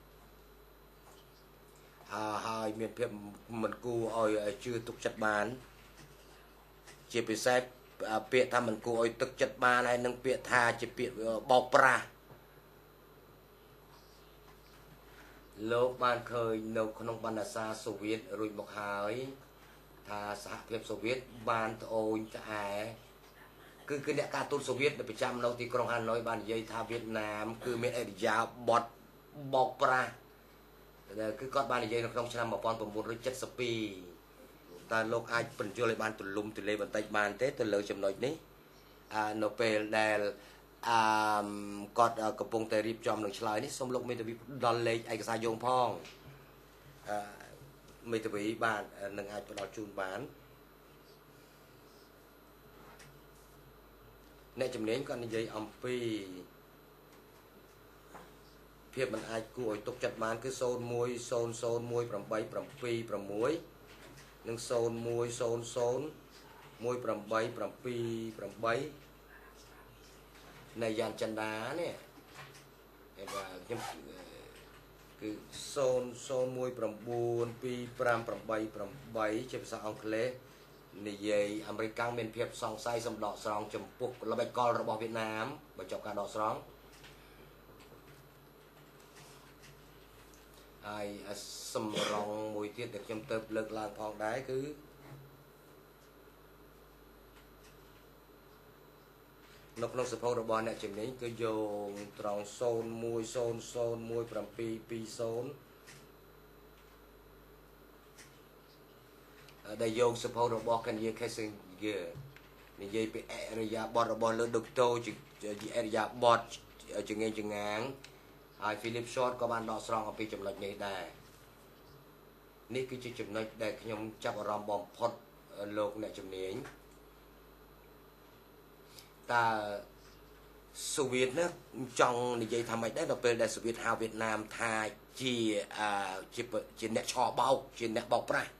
hai miền phiệp mình cu ơi chưa tục chặt bán chỉ bị sai bịa tham mình cu ơi tục chặt bán hay năng bịa tha chỉ bịa bọc ra lúc ban khơi nấu không ban xa Xô Viết rồi một hai tha xã hiệp Xô Viết ban ôi ai cứ nẹt ca tôn Xô Viết để chăm lâu thì Krong Hà Nội ban dây tha Việt Nam cứ miền ấy giá bọt bọc ra cứ con ban dây nó không cho một con một rồi chất spi ta lúc ai phần chưa lại ban tụi lùm tụi lê bàn tay ban tết tụi lơ chấm nói ní nộp về đèn còn cặp bông tề riệp chom đường slide ní xong lúc mình bị đòn lấy ai cái sai dùng phong mình bị bạn nâng ai đòn chun bán nè chấm nến con dây âm pi phiệp mình ai cùi tục chặt bán cứ xôn môi bầm bay bầm pi bầm muối nâng xôn môi bầm bay bầm pi bầm bay này dàn chân đá nè và cứ xôn môi bầm buồn pi bầm bay chụp sao ông kle này về American miền phiệp song say sầm đỏ sòng chấm phục là bạch conរបស់Việt Nam và chọc cả đỏ sòng ai sầm rong mùi tiết được chấm tập lực làm phong đá cứ nộp nộp sập hậu đồ bò này chừng đấy cứ dùng tròn xôn môi bầm pi xôn đây dùng sập hậu đồ bò cần gì khai sinh giờ này dây bị area bò lớn đục tô chỉ area bọt chừng ngang ai Philip Short có ban đo strong ở phía chấm lệch này đây ní cứ chấm lệch để nhom chấp ở rom bom phốt lục này chấm nến ta Xô Viết nó trong này dây tham mạch đấy là về đại Xô Viết hào Việt Nam tha chỉ nẹt cho bao chỉ nẹt bọc ra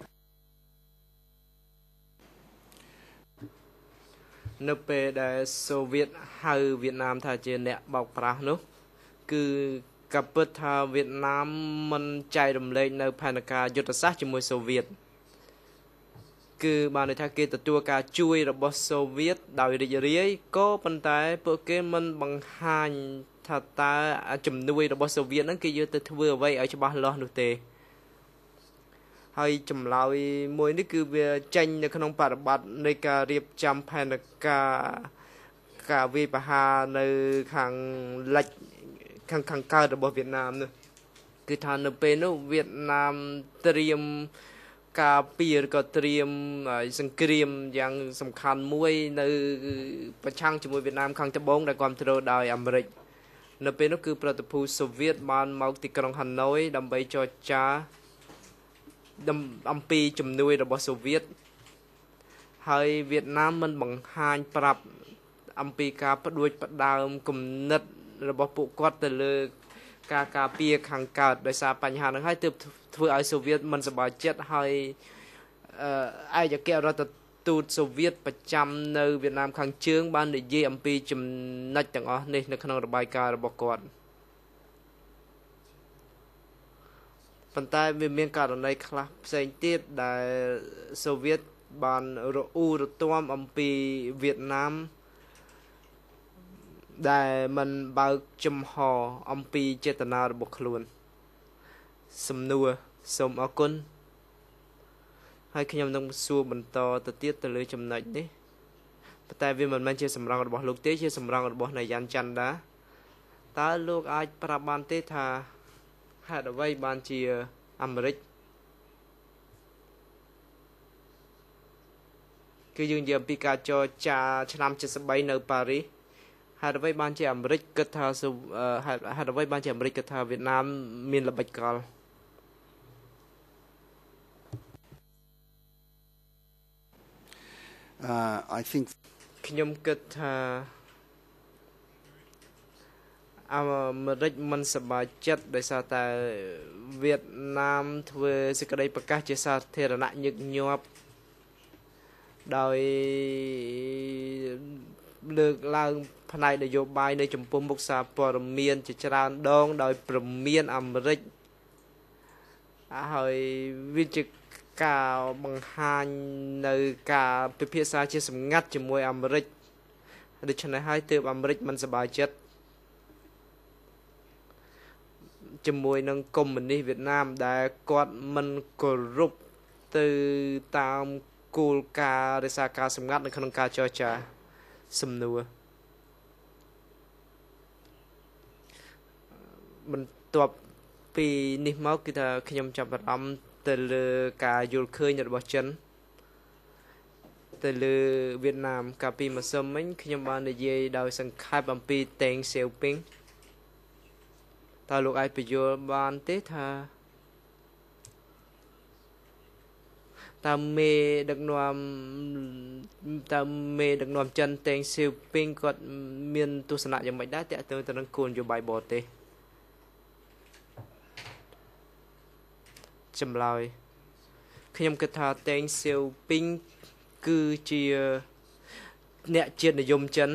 nơi về đại Xô Viết hào Việt Nam tha chỉ nẹt bọc ra nữa cứ cặp bớt thà Việt Nam mình chạy đầm lên nơi Panakaยุทธศาสตร์ជាមួយ Xô Viết គឺបានន័យថាគេទទួលការជួយរបស់ Xô Viết ដោយរីករាយក៏ប៉ុន្តែពួកគេមិនបង្ហាញថាតើជំនួយរបស់ Xô Viết ហ្នឹងគេយកទៅធ្វើអ្វីឲ្យច្បាស់លាស់នោះទេហើយចម្លើយមួយនេះគឺវាចេញនៅក្នុងបរិបត្តិនៃការរៀបចំផែនការវាយប្រហារនៅខាងលិចខាងកើតរបស់វៀតណាមនោះគឺថានៅពេលនោះវៀតណាមត្រៀមការពារក៏ត្រៀមសង្គ្រាមយ៉ាងសំខាន់មួយនៅប្រឆាំងជាមួយវៀតណាមខាងត្បូងដែលគ្រប់គ្រងដោយអាមេរិកនៅពេលនោះគឺប្រតិភូសូវៀតបានមកទីក្រុងហាណូយដើម្បីចរចាអំពីជំនួយរបស់សូវៀតហើយវៀតណាមមិនបង្ហាញប្រាប់អំពីការផ្ដួចផ្ដើមគំនិតរបស់ពួកគាត់ទៅលើការការពារខាងកើតដោយសារបញ្ហាហ្នឹងហើយទើបធ្វើឲ្យសូវៀតមិនសប្បាយចិត្តហើយឯកអគ្គរដ្ឋទូតសូវៀតប្រចាំនៅវៀតណាមខាងជើងបាននិយាយអំពីចំណុចទាំងអស់នេះនៅក្នុងរបាយការណ៍របស់គាត់ប៉ុន្តែវាមានករណីខ្លះផ្សេងទៀតដែលសូវៀតបានរអ៊ូរទាំអំពីវៀតណាមដែលមិនបើកចំហអំពីចេតនារបស់ខ្លួនសំណួរសូមអរគុណហើយខ្ញុំនឹងសួរបន្តទៅទៀតទៅលើចំណុចនេះប៉ុន្តែវាមិនមែនជាសម្រងរបស់លោកទេជាសម្រងរបស់នាយ៉ាន់ច័ន្ទដាតើលោកអាចប្រាប់បានទេថាហេតុអ្វីបានជាអាមេរិកគឺយើងនិយាយអំពីការចរចាឆ្នាំ73នៅប៉ារីសហេតុអ្វីបានជាអាមេរិកគិតថាហេតុអ្វីបានជាអាមេរិកគិតថាវៀតណាមមានល្បិចកល I think ខ្ញុំគិតថាអាមេរិកមិនសប្បាយចិត្តដោយសារតែវៀតណាមធ្វើសេចក្តីប្រកាសជាសាធារណៈញឹកញាប់ដោយលើកឡើងផ្នែកនយោបាយនៅចំពោះមុខសារព័ត៌មានជាច្រើនដងដោយព្រមានអាមេរិកហើយវាជាការបង្ហាញនៅការពិភាក្សាជាសម្ងាត់ជាមួយអាមេរិកដូច្នេះហើយទើបអាមេរិកមិនសប្បាយចិត្តជាមួយនឹងកុម្មុយនីសវៀតណាមដែលគាត់មិនគោរពទៅតាមគោលការណ៍រក្សាការសម្ងាត់នៅក្នុងការចរចាសំណួរបន្ទាប់ពីនេះមកគឺថាខ្ញុំចាប់អារម្មណ៍ទៅលើការយល់ឃើញរបស់ចិនទៅលើវៀតណាមកាលពីម្សិលមិញខ្ញុំបាននិយាយដោយសង្ខេបអំពីតេងសៀវពីងតើលោកអាចបញ្យល់បានទេថាតើមេដឹកនាំចិនតេងសៀវពីងគាត់មានទស្សនៈយ៉ាងម៉េចដែរទាក់ទងទៅនឹងគោលនយោបាយបរទេសចម្លើយខ្ញុំគិតថាតេងសៀវពីងគឺជាអ្នកជាតិនិយមចិន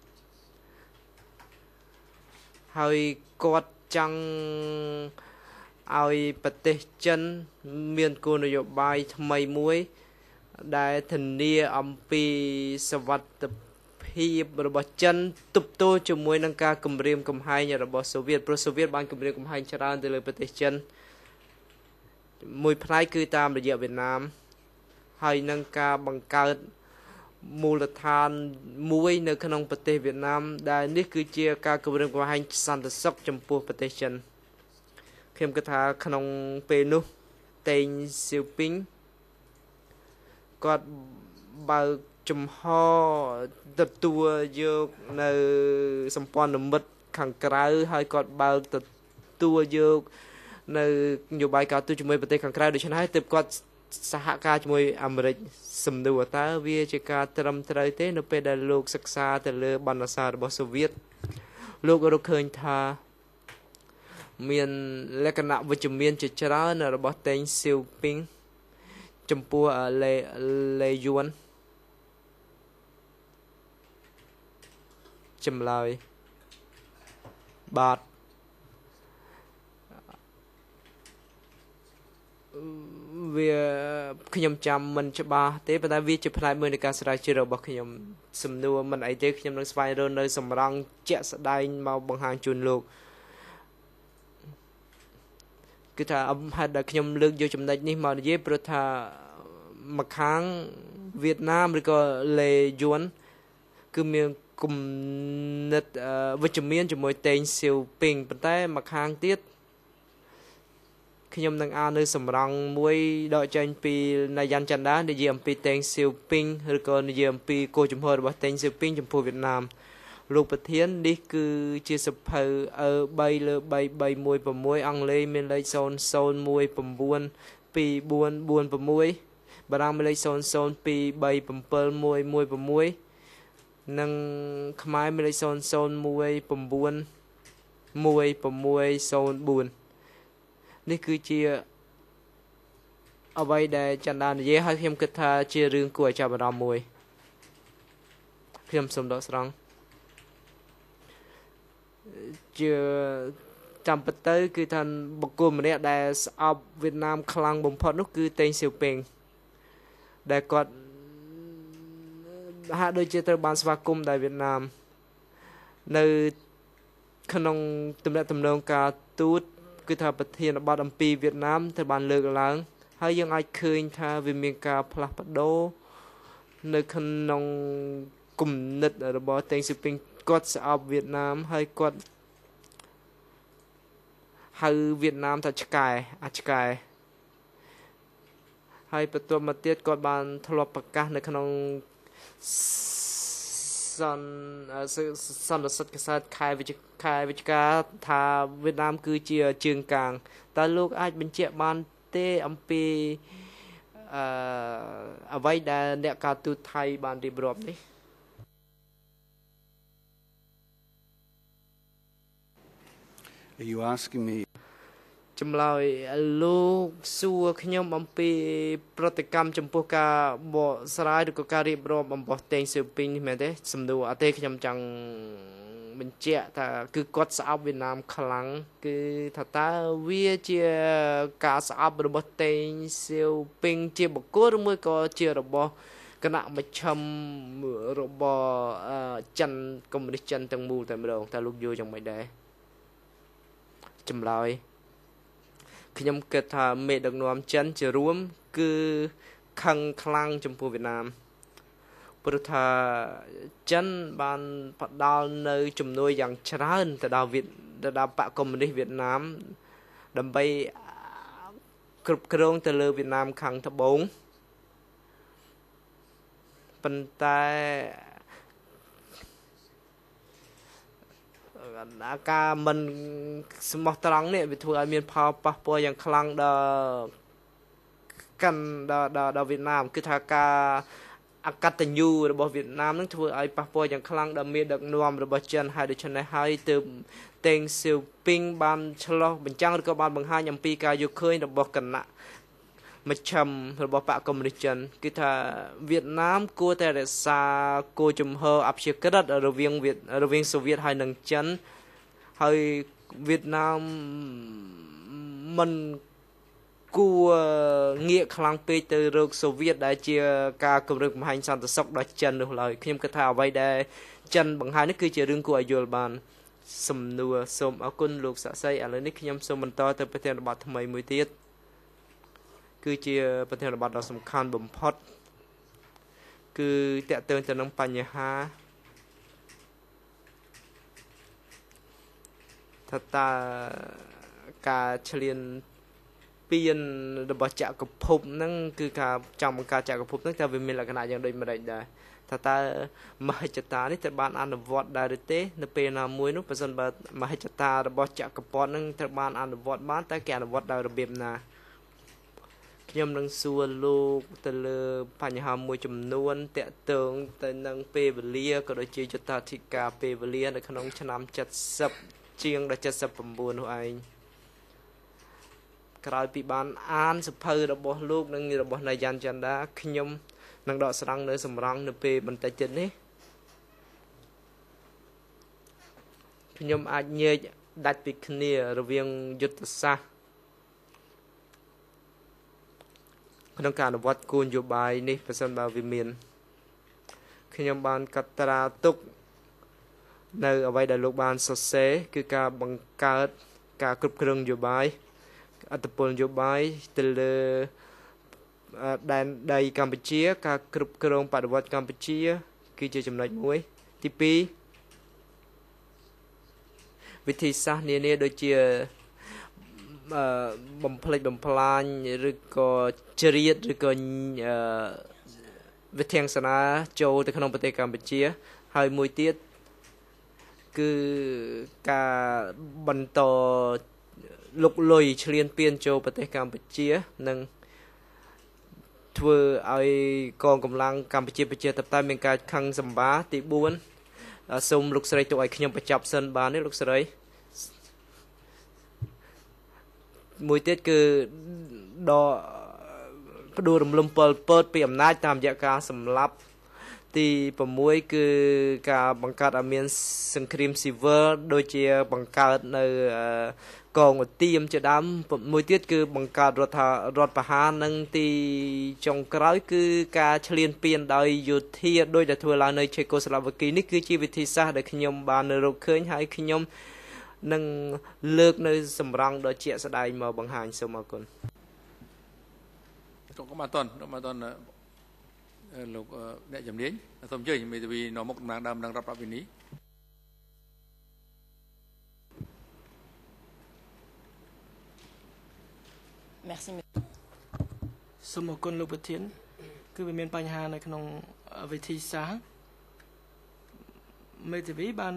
ហើយគាត់ចង់ឲ្យប្រទេសចិនមានគោលនយោបាយថ្មីមួយដែលធានាអំពីសវត្ថិភាពរបស់ចិនទប់ទល់ជាមួយនឹងការគម្រាមកំហែងរបស់សូវៀតព្រោះសូវៀតបានគម្រាមកំហែងច្រើនទៅលើប្រទេសចិនមួយផ្នែកគឺតាមរយៈវៀតណាមហើយនឹងការបង្កើតមូលដ្ឋានមួយនៅក្នុងប្រទេសវៀតណាមដែលនេះគឺជាការគម្រាមកំហែងសន្តិសុខចំពោះប្រទេសចិនខ្ញុំគិតថាក្នុងពេលនោះតេងសៀវពីងគាត់បើកចំហទទួលយកនៅសម្ព័ន្ធមិត្តខាងក្រៅហើយគាត់បើកទទួលយកនៅនយោបាយការទូតជាមួយប្រទេសខាងក្រៅដូច្នេះហើយទើបគាត់សហការជាមួយអាមេរិកសំណួរតើវាជាការត្រឹមត្រូវទេនៅពេលដែលលោកសិក្សាទៅលើបណ្ណសាររបស់សូវៀតលោករកឃើញថាមានលក្ខណៈវិជ្ជមានជាច្រើនរបស់តេងសៀវពីងចំពោះលេយួនចម្លើយបាទវាខ្ញុំចាំមិនច្បាស់ទេប៉ុន្តែវាជាផ្នែកមួយនៃការស្រាវជ្រាវរបស់ខ្ញុំសំណួរមិនអីទេខ្ញុំនឹងស្វែងរកនៅសម្រង់ជាក់ស្ដែងមកបង្ហាញជូនលោកគឺថាហេតុដែលខ្ញុំលើកយកចំណុចនេះមកនិយាយព្រោះថាម្ខាងវៀតណាមឬក៏លេយួនគឺមានគំនិតវិជ្ជមានជាមួយតេងសៀវពីងប៉ុន្តែម្ខាងទៀតខ្ញុំនឹងអាននៅសម្រង់មួយដកចេញពីនាយ៉ាន់ចន្ទដានិយាយអំពីតេងសៀវពីងឬក៏និយាយអំពីគោលជំហររបស់តេងសៀវពីងចំពោះវៀតណាមលោកប្រធាននេះគឺជាសភៅ 3/3316 អង់គ្លេសមានលេខ00292446បារាំងមានលេខ0023771116និងខ្មែរមានលេខ00191604នេះគឺជាអ្វីដែលចន្ទដានិយាយហើយខ្ញុំគិតថាជារឿងគួរឲ្យចាប់អារម្មណ៍មួយខ្ញុំសូមដកស្រង់ជាតាមពិតទៅគឺថាបុគ្គលម្នាក់ដែលស្អប់វៀតណាមខ្លាំងបំផុតនោះគឺតេងសៀវពីងដែលគាត់ហាក់ដូចជាត្រូវបានស្វាគមន៍ដោយវៀតណាមនៅក្នុងទំនាក់ទំនងការទូតគឺថាប្រធានបទអំពីវៀតណាមត្រូវបានលើកឡើងហើយយើងអាចឃើញថាវាមានការផ្លាស់ប្ដូរនៅក្នុងគំនិតរបស់តេងសៀវពីងគាត់ស្អប់វៀតណាមហើយគាត់ហៅវៀតណាមថាឆ្កែឆ្កែហើយបន្ទាប់មកទៀតគាត់បានធ្លាប់ប្រកាសនៅក្នុងសន្និសីទកាសែតខែវិច្ឆិកាថាវៀតណាមគឺជាជើងកាងតើលោកអាចបញ្ជាក់បានទេអំពីអ្វីដែលអ្នកការទូតថៃបានរៀបរាប់នេះ Are you asking me ចម្លើយលោកសួរខ្ញុំអំពីប្រតិកម្មចំពោះការបកស្រាយឬក៏ការរៀបរាប់អំបោះតេងសៀវពីងនេះមែនទេសំណួរអត់ទេខ្ញុំចង់បញ្ជាក់ថាគឺគាត់ស្អប់វៀតណាមខ្លាំងគឺថាតើវាជាការស្អប់របស់តេងសៀវពីងជាបុគ្គលឬមួយក៏ជារបស់គណៈមជ្ឈិមរបស់ចិនកុម្មុយនីសចិនទាំងមូលតែម្ដងតើលោកយល់យ៉ាងម៉េចដែរចម្លើយខ្ញុំគិតថាមេដឹកនាំចិនជារួមគឺខឹងខ្លាំងចំពោះវៀតណាមព្រោះថាចិនបានផ្ដល់នៅជំនួយយ៉ាងច្រើនទៅដល់បកកុម្មុយនីសវៀតណាមដើម្បីគ្រប់គ្រងទៅលើវៀតណាមខាងត្បូងប៉ុន្តែការមិនស្មោះត្រង់នេះវាធ្វើឲ្យមានផលប៉ះពាល់យ៉ាងខ្លាំងដល់វៀតណាមគឺថាការអកតញ្ញូរបស់វៀតណាមនឹងធ្វើឲ្យប៉ះពាល់យ៉ាងខ្លាំងដល់មេដឹកនាំរបស់ចិនហើយដូច្នេះហើយទើបតេងសៀវពីងបានឆ្លោះបញ្ចាំងឬក៏បានបង្ហាញអំពីការយកឃើញរបស់គណៈមជ្ឈិមរបស់បកកុម្មុយនីសចិនគឺថាវៀតណាមគួរតែរក្សាគោលជំហរអព្យាក្រឹតរវាងសូវៀតហើយនិងចិនហើយវៀតណាមមិនគួរងាកខ្លាំងពេកទៅរកសូវៀតដែលជាការគម្រាមកំហែងសន្តិសុខដល់ចិននោះឡើយខ្ញុំគិតថាអ្វីដែលចិនបង្ហាញនេះគឺជារឿងគួរឲ្យយល់បានសំណួរសូមអរគុណលោកសាក់សីឥឡូវនេះខ្ញុំសូមបន្តទៅប្រធានបទថ្មីមួយទៀតគឺជាប្រធានបទដ៏សំខាន់បំផុតគឺតកតឹងទៅនឹងបញ្ហាថាតើការឈ្លានពានរបស់ចក្រភពហ្នឹងគឺការចង់បង្កើតចក្រភពហ្នឹងតើវាមានលក្ខណៈយ៉ាងដូចម្តេចដែរថាតើមហិច្ឆតានេះត្រូវបានអនុវត្តដែរឬទេនៅពេលណាមួយនោះបើសិនបើមហិច្ឆតារបស់ចក្រពត្តិហ្នឹងត្រូវបានអនុវត្តបានតែគេអនុវត្តដោយរបៀបណាខ្ញុំនឹងសួរលោកទៅលើបញ្ហាមួយចំនួនតាក់ទងទៅនឹងពេលវេលាក៏ដូចជាយុត្តាធិការពេលវេលានៅក្នុងឆ្នាំ70ជាងដល់79នោះឯងក្រោយពីបានអានសភៅរបស់លោកនិងរបស់នាយ៉ាន់ចាន់ដាខ្ញុំនឹងដកស្រង់នៅសម្រង់នៅពេលបន្តិចទៀតនេះខ្ញុំអាចញែកដាច់ពីគ្នារវាងយុទ្ធសាស្ត្រក្នុងការអនុវត្តគោលនយោបាយនេះប្រសិនបើវាមានខ្ញុំបានកត់ត្រាទុកនៅអ្វីដែលលោកបានសរសេរគឺការបង្កើតការគ្រប់គ្រងនយោបាយអត្តពលនយោបាយទៅលើដែនដីកម្ពុជាការគ្រប់គ្រងបដិវត្តកម្ពុជាគឺជាចំណុចមួយទី2វិធីសាស្ត្រនានាដូចជាបំផ្លិចបំផ្លាញឬក៏ជ្រៀតឬក៏វិធានសាចូលទៅក្នុងប្រទេសកម្ពុជាហើយមួយទៀតគឺការបន្តលុកលុយឈ្លានពានចូលប្រទេសកម្ពុជានិងធ្វើឲ្យកងកម្លាំងកម្ពុជាប្រជាធិបតេយ្យមានការខឹងសម្បាទី4សូមលោកស្រីទុកឲ្យខ្ញុំបញ្ចប់សិនបានទេលោកស្រីមួយទៀតគឺដកផ្ដួលរំលំពលពតពីអំណាចតាមរយៈការសម្លាប់ទី6គឺការបង្កើតឲ្យមានសង្គ្រាមស៊ីវិលដូចជាបង្កើតនៅកងឧទាមជាដើមមួយទៀតគឺបង្កើតរដ្ឋប្រហារនិងទីចុងក្រោយគឺការឈ្លានពានដោយយោធាដោយដែលធ្វើឡើងនៅឆេកូស្លាវីគីនេះគឺជាវិធីសាស្ត្រដែលខ្ញុំបានរកឃើញហើយខ្ញុំនឹងលើកនៅសម្រង់ដ៏ជាក់ស្ដែងមកបង្ហាញសូមអរគុណក៏មកអត់លោកអ្នកជំនាញសូមអញ្ជើញមេធាវីនៅមុខតំណាងដើមនឹងរដ្ឋបាលវិនីសូមអរគុណលោកប្រធានគឺវាមានបញ្ហានៅក្នុងវិធីសាស្ត្រមេធាវីបាន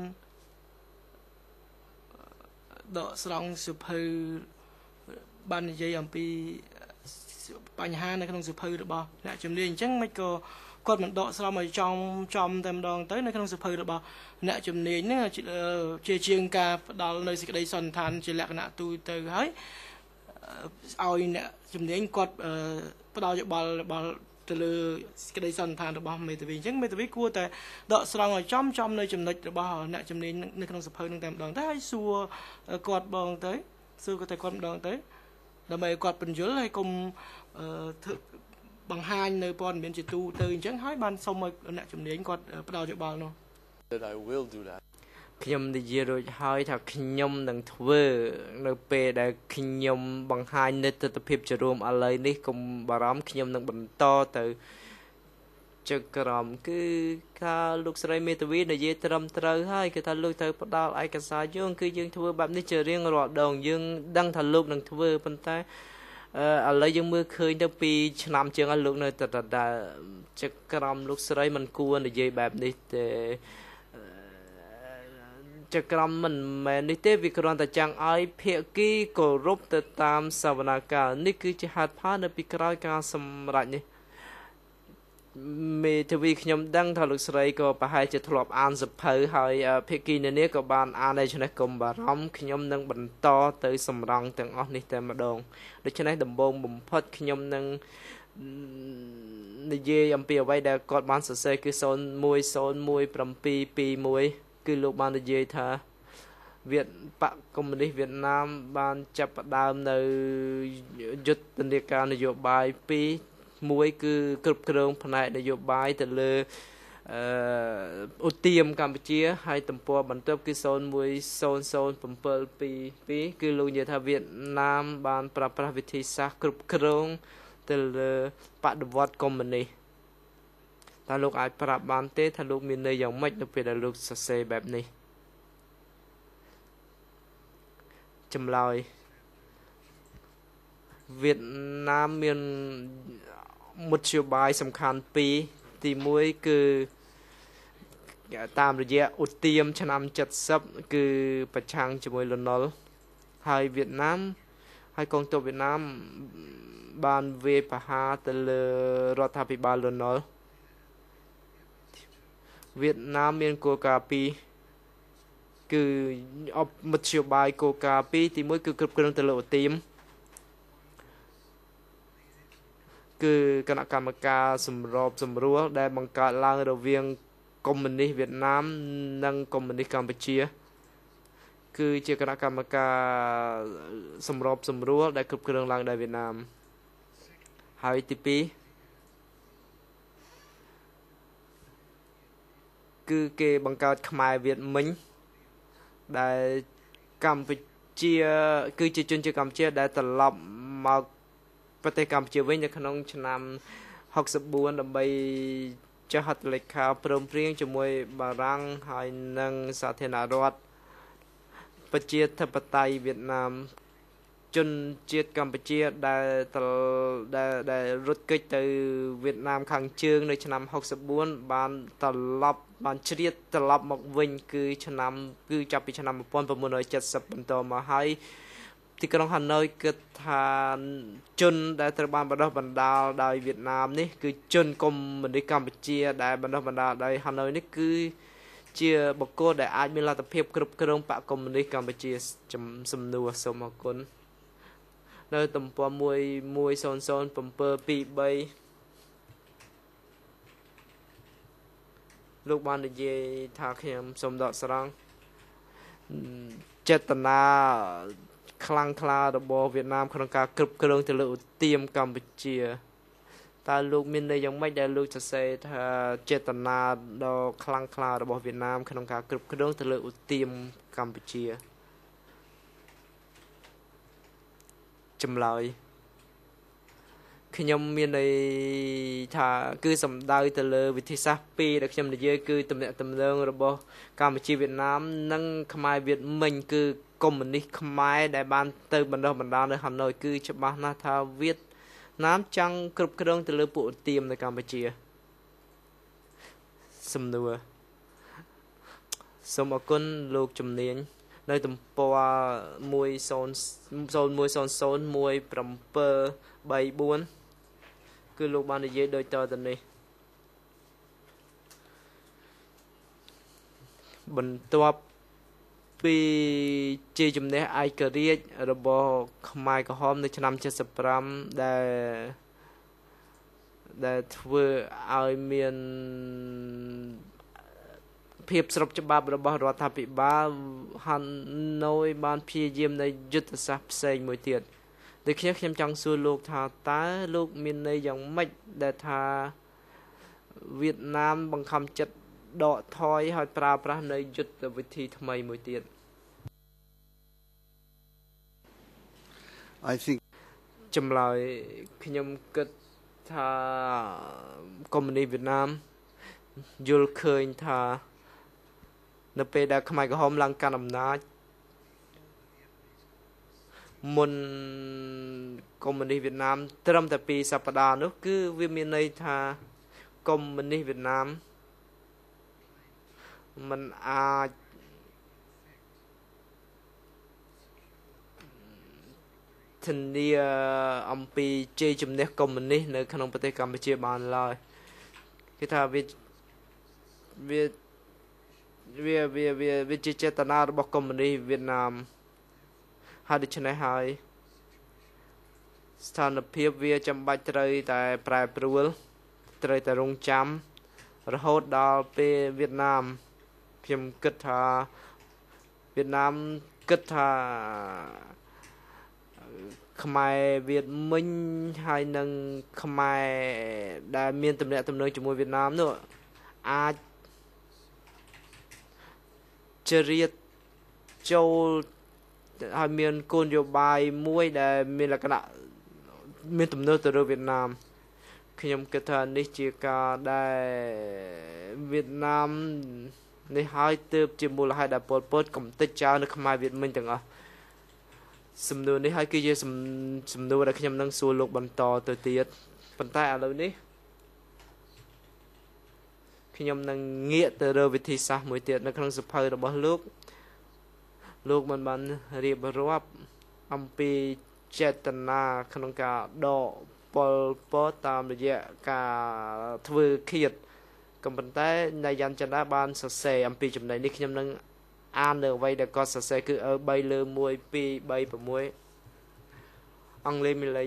ដកស្រង់សភៅបាននិយាយអំពីបញ្ហានៅក្នុងសភៅរបស់អ្នកជំនាញអញ្ចឹងមិនក៏គាត់មិនដកស្រង់ឲ្យចំតែម្ដងទៅនៅក្នុងសភៅរបស់អ្នកជំនាញហ្នឹងជាជាងការផ្ដល់នៅសេចក្តីសន្និដ្ឋានជាលក្ខណៈទូទៅហើយឲ្យអ្នកជំនាញគាត់ផ្ដល់យោបល់ទៅលើក្តីសន្និដ្ឋានរបស់មេធាវីអញ្ចឹងមេធាវីគួរតែដកស្រង់ឲ្យចំនៅចំណុចរបស់អ្នកជំនាញនៅក្នុងសភៅនឹងតែម្ដងទៅហើយសួរគាត់បងទៅសួរគាត់តែគាត់ម្ដងទៅដើម្បីឲ្យគាត់បញ្យល់ហើយកុំធ្វើបង្ហាញនៅព័ត៌មានជាទូទៅអញ្ចឹងហើយបានសុំឲ្យអ្នកជំនាញគាត់ផ្ដល់យោបល់នោះ that I will do that ខ្ញុំនិយាយរួចហើយថាខ្ញុំនឹងធ្វើនៅពេលដែលខ្ញុំបង្ហាញនៅទស្សនវិជ្ជារួមឥឡូវនេះកុំបារម្ភខ្ញុំនឹងបន្តទៅចក្រមគឺថាលោកស្រីមេធាវីនិយាយត្រឹមត្រូវហើយគឺថាលោកត្រូវផ្ដល់ឯកសារយើងគឺយើងធ្វើបែបនេះជារៀងរាល់ដងយើងដឹងថាលោកនឹងធ្វើប៉ុន្តែឥឡូវយើងមើលឃើញទៅពីឆ្នាំជាងឲ្យលោកនៅតែចក្រមលោកស្រីមិនគួរនិយាយបែបនេះទេចក្រមមិនមែននេះទេវាគ្រាន់តែចង់ឲ្យភាគីគោរពទៅតាមសវនកម្មនេះគឺជាហេតុផលនៅពីក្រោយការសម្រេចនេះមេធាវីខ្ញុំដឹងថាលោកស្រីក៏ប្រហែលជាធ្លាប់អានសភៅហើយភាគីនានាក៏បានអានហើយដូច្នេះកុំបារម្ភខ្ញុំនឹងបន្តទៅសម្រង់ទាំងអស់នេះតែម្ដងដូច្នេះដំបូងបំផុតខ្ញុំនឹងនិយាយអំពីអ្វីដែលគាត់បានសរសេរគឺ01011721គឺលោកបាននិយាយថាបកកុម្មុយនីសវៀតណាមបានចាប់ផ្ដើមនៅយុទ្ធនាការនយោបាយមួយគឺគ្រប់គ្រងផ្នែកនយោបាយទៅលើឧទាមកម្ពុជាហើយទំព័របន្ទាប់គឺ01007722គឺលោកនិយាយថាវៀតណាមបានប្រើប្រាស់វិធីសាស្ត្រគ្រប់គ្រងទៅលើបដិវត្តកុម្មុយនីសតើលោកអាចប្រាប់បានទេថាលោកមានន័យយ៉ាងម៉េចនៅពេលដែលលោកសរសេរបែបនេះចម្លើយវៀតណាមមានមធ្យោបាយសំខាន់ពីរទី1គឺតាមរយៈឧទាមឆ្នាំ70គឺប្រឆាំងជាមួយលន់នល់ហើយវៀតណាមហើយកងទ័ពវៀតណាមបានវាយប្រហារទៅលើរដ្ឋាភិបាលលន់នល់វៀតណាមមានគោលការណ៍ពីរគឺមធ្យោបាយគោលការណ៍ពីរទី1គឺគ្រប់គ្រងទៅលើឧទាមគឺគណៈកម្មការសម្របសម្រួលដែលបង្កើតឡើងរវាងកុម្មុយនីសវៀតណាមនិងកុម្មុយនីសកម្ពុជាគឺជាគណៈកម្មការសម្របសម្រួលដែលគ្រប់គ្រងឡើងដោយវៀតណាមហើយទី2គឺគេបង្កើតខ្មែរវៀតមិញដែលកម្ពុជាគឺជាជនជាតិកម្ពុជាដែលត្រឡប់មកប្រទេសកម្ពុជាវិញនៅក្នុងឆ្នាំ64ដើម្បីចុះហត្ថលេខាព្រមព្រៀងជាមួយបារាំងហើយនិងសាធារណរដ្ឋប្រជាធិបតេយ្យវៀតណាមជនជាតិកម្ពុជាដែលរត់គេចទៅវៀតណាមខាងជើងនៅឆ្នាំ64បានជ្រៀតត្រឡប់មកវិញគឺចាប់ពីឆ្នាំ1970បន្តមកហើយទីក្រុងហាណូយគិតថាជនដែលត្រូវបានបណ្ដុះបណ្ដាលដោយវៀតណាមនេះគឺជនកុម្មុយនីសកម្ពុជាដែលបណ្ដុះបណ្ដាលដោយហាណូយនេះគឺជាបុគ្គលដែលអាចមានលទ្ធភាពគ្រប់គ្រងបកកុម្មុយនីសកម្ពុជាសំណួរសូមអរគុណនៅទំព័រ11007723លោកបាននិយាយថាខ្ញុំសូមដកស្រង់ចេតនាខ្លាំងក្លារបស់វៀតណាមក្នុងការគ្រប់គ្រងទៅលើឧទាមកម្ពុជាតើលោកមានន័យយ៉ាងម៉េចដែលលោកសរសេរថាចេតនាដ៏ខ្លាំងក្លារបស់វៀតណាមក្នុងការគ្រប់គ្រងទៅលើឧទាមកម្ពុជាចម្លើយខ្ញុំមានន័យថាគឺសំដៅទៅលើវិធីសាស្ត្រពីរដែលខ្ញុំនិយាយគឺទំនាក់ទំនងរបស់កម្ពុជាវៀតណាមនិងខ្មែរវៀតមិញគឺកុម្មុយនីសខ្មែរដែលបានទៅបណ្ដុះបណ្ដាលនៅហាណូយគឺច្បាស់ណាស់ថាវៀតណាមចង់គ្រប់គ្រងទៅលើពួកឧទាមនៅកម្ពុជាសំណួរសូមអរគុណលោកជំនាញនៅទំព័រ1001734គឺលោកបាននិយាយដូចតទៅនេះបន្ទាប់ពីជាចំណេះឯករាជ្យរបស់ខ្មែរក្រហមនៅឆ្នាំ75ដែលធ្វើឲ្យមានភាពស្របច្បាប់របស់រដ្ឋាភិបាលហាណូយបានព្យាយាមនៅយុទ្ធសាស្ត្រផ្សេងមួយទៀតដូចខ្ញុំចង់សួរលោកថាតើលោកមានន័យយ៉ាងម៉េចដែលថាវៀតណាមបង្ខំចិត្តដកថយហើយប្រើប្រាស់នៅយុទ្ធវិធីថ្មីមួយទៀត I think ចម្លើយខ្ញុំគិតថាកុម្មុយនីសវៀតណាមយល់ឃើញថានៅពេលដែលខ្មែរក្រហមឡើងកាន់អំណាចមុនកុម្មុយនីសវៀតណាមត្រឹមតែ2សប្តាហ៍នោះគឺវាមានន័យថាកុម្មុយនីសវៀតណាមมันអាចធានាអំពីជ័យជំនះកុម្មុយនីសនៅក្នុងប្រទេសកម្ពុជាបានឡើយគេថាវាជាចេតនារបស់កុម្មុយនីសវៀតណាមហើយដូច្នេះហើយស្ថានភាពវាចាំបាច់ត្រូវតែប្រែប្រួលត្រូវតែរងចាំរហូតដល់ពេលវៀតណាមខ្ញុំគិតថាវៀតណាមគិតថាខ្មែរវៀតមិញហើយនឹងខ្មែរដែលមានទំនាក់ទំនងជាមួយវៀតណាមនោះអាចជ្រៀតចូលហើយមានគោលនយោបាយមួយដែលមានលក្ខណៈមានទំនោរទៅលើវៀតណាមខ្ញុំគិតថានេះជាការដែលវៀតណាមនេះហើយទើបជាមូលហេតុដែលប៉ុលពតកំទេចចោលនៅខ្មែរវៀតមិញទាំងអស់សំណួរនេះហើយគឺជាសំណួរដែលខ្ញុំនឹងសួរលោកបន្តទៅទៀតប៉ុន្តែឥឡូវនេះខ្ញុំនឹងងាកទៅលើវិធីសាស្ត្រមួយទៀតនៅក្នុងសភៅរបស់លោកមិនបានរៀបរាប់អំពីចេតនាក្នុងការដកប៉ុលពតតាមរយៈការធ្វើឃាតក៏ប៉ុន្តែនាយចន្ទរាបានសរសេរអំពីចំណុចនេះខ្ញុំនឹងអាននៅអ្វីដែលគាត់សរសេរគឺ3លើ1 2 3 6អង់គ្លេសមានលេខ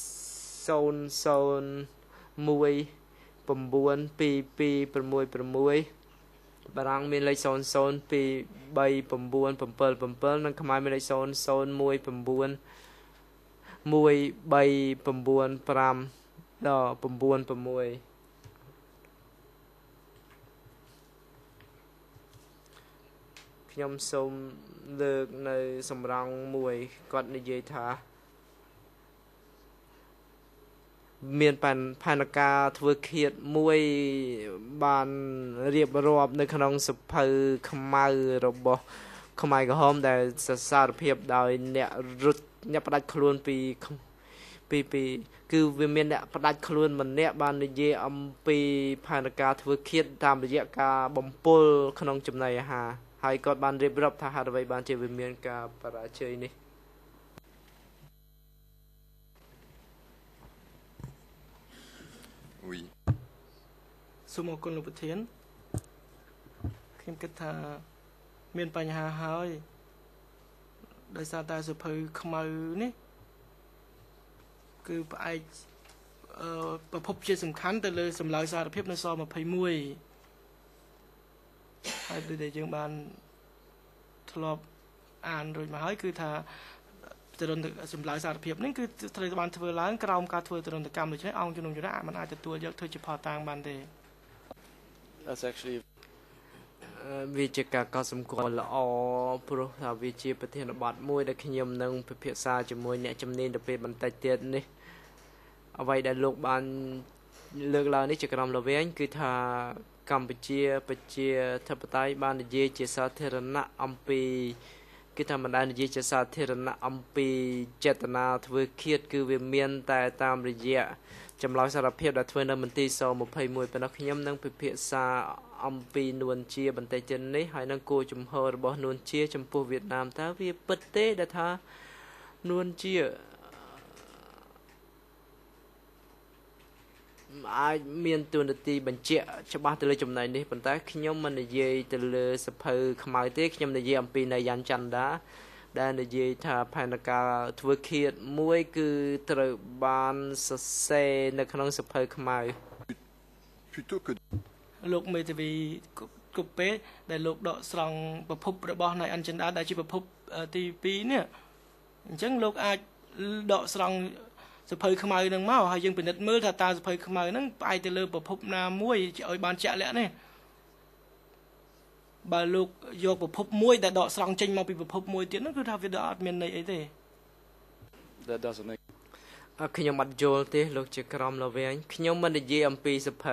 001 92266បារាំងមានលេខ0023977និងខ្មែរមានលេខ0019139 ដល់96ខ្ញុំសូមលើកនៅសម្រងមួយគាត់និយាយថាមានផែនការធ្វើឃាតមួយបានរៀបរាប់នៅក្នុងសភៅខ្មៅរបស់ខ្មែរក្រហមដែលសរសារភាពដោយអ្នកផ្ដាច់ខ្លួនពីគឺវាមានអ្នកផ្ដាច់ខ្លួនម្នាក់បាននិយាយអំពីផែនការធ្វើឃាតតាមរយៈការបំពុលក្នុងចំណីអាហារហើយគាត់បានរៀបរាប់ថាហេតុអ្វីបានជាវាមានការបរាជ័យនេះសូមអរគុណលោកប្រធានខ្ញុំគិតថាមានបញ្ហាហើយដោយសារតែសភៅខ្មៅនេះគឺផ្អែកប្រភពជាសំខាន់ទៅលើសម្លើយសារភាពនៅស21ហើយដូចដែលយើងបានធ្លាប់អានរួចមកហើយគឺថាទរណសម្លើយសារភាពនេះគឺត្រូវបានធ្វើឡើងក្រោមការធ្វើទរណកម្មដូច្នេះអង្គជំនុំជម្រះអាចមិនអាចទទួលយកធ្វើជាផតតាំងបានទេ That's actually វាជាការកត់សម្គាល់ល្អព្រោះថាវាជាប្រធានបទមួយដែលខ្ញុំនឹងពិភាក្សាជាមួយអ្នកជំនាញទៅពេលបន្តិចទៀតនេះអ្វីដែលលោកបានលើកឡើងនេះជាក្រមលវែងគឺថាកម្ពុជាប្រជាធិបតេយ្យបាននិយាយជាសាធារណៈអំពីគឺថាមិនដែលនិយាយជាសាធារណៈអំពីចេតនាធ្វើឃាតគឺវាមានតែតាមរយៈចម្លើយសារភាពដែលធ្វើនៅមន្ទីរស21ប៉ុន្តែខ្ញុំនឹងពិភាក្សាអំពីនួនជាបន្តិចទៀតនេះហើយនឹងគោលជំហររបស់នួនជាចំពោះវៀតណាមតើវាពិតទេដែលថានួនជា ai miền tuần ti bẩn chẹ cho ba từ lời chấm này đi bẩn tay khi nhóm mình là gì từ lời sập hơi khai tiết nhóm là gì âm pi này dàn chăn đá đây là gì thà phải là cả thua khiết muối cứ từ ban xeในขนมสะเพยขมายលោកមេធាវីគប់ពេដែលលោកដកស្រង់ប្រភពរបស់នៃអញ្ចឹងដែលជាប្រភពទី2នេះអញ្ចឹងលោកអាចដកស្រង់សភៅខ្មៅនឹងមកហើយយើងពិនិត្យមើលថាតើសភៅខ្មៅហ្នឹងផ្អែកទៅលើប្រភពណាមួយឲ្យបានជាក់លាក់នេះបើលោកយកប្រភពមួយដែលដកស្រង់ចេញមកពីប្រភពមួយទៀតហ្នឹងគឺថាវាអត់មានន័យអីទេ That doesn't make ខ្ញុំអត់យល់ទេលោកជាក្រុមលវែងខ្ញុំមិននិយាយអំពីសភៅ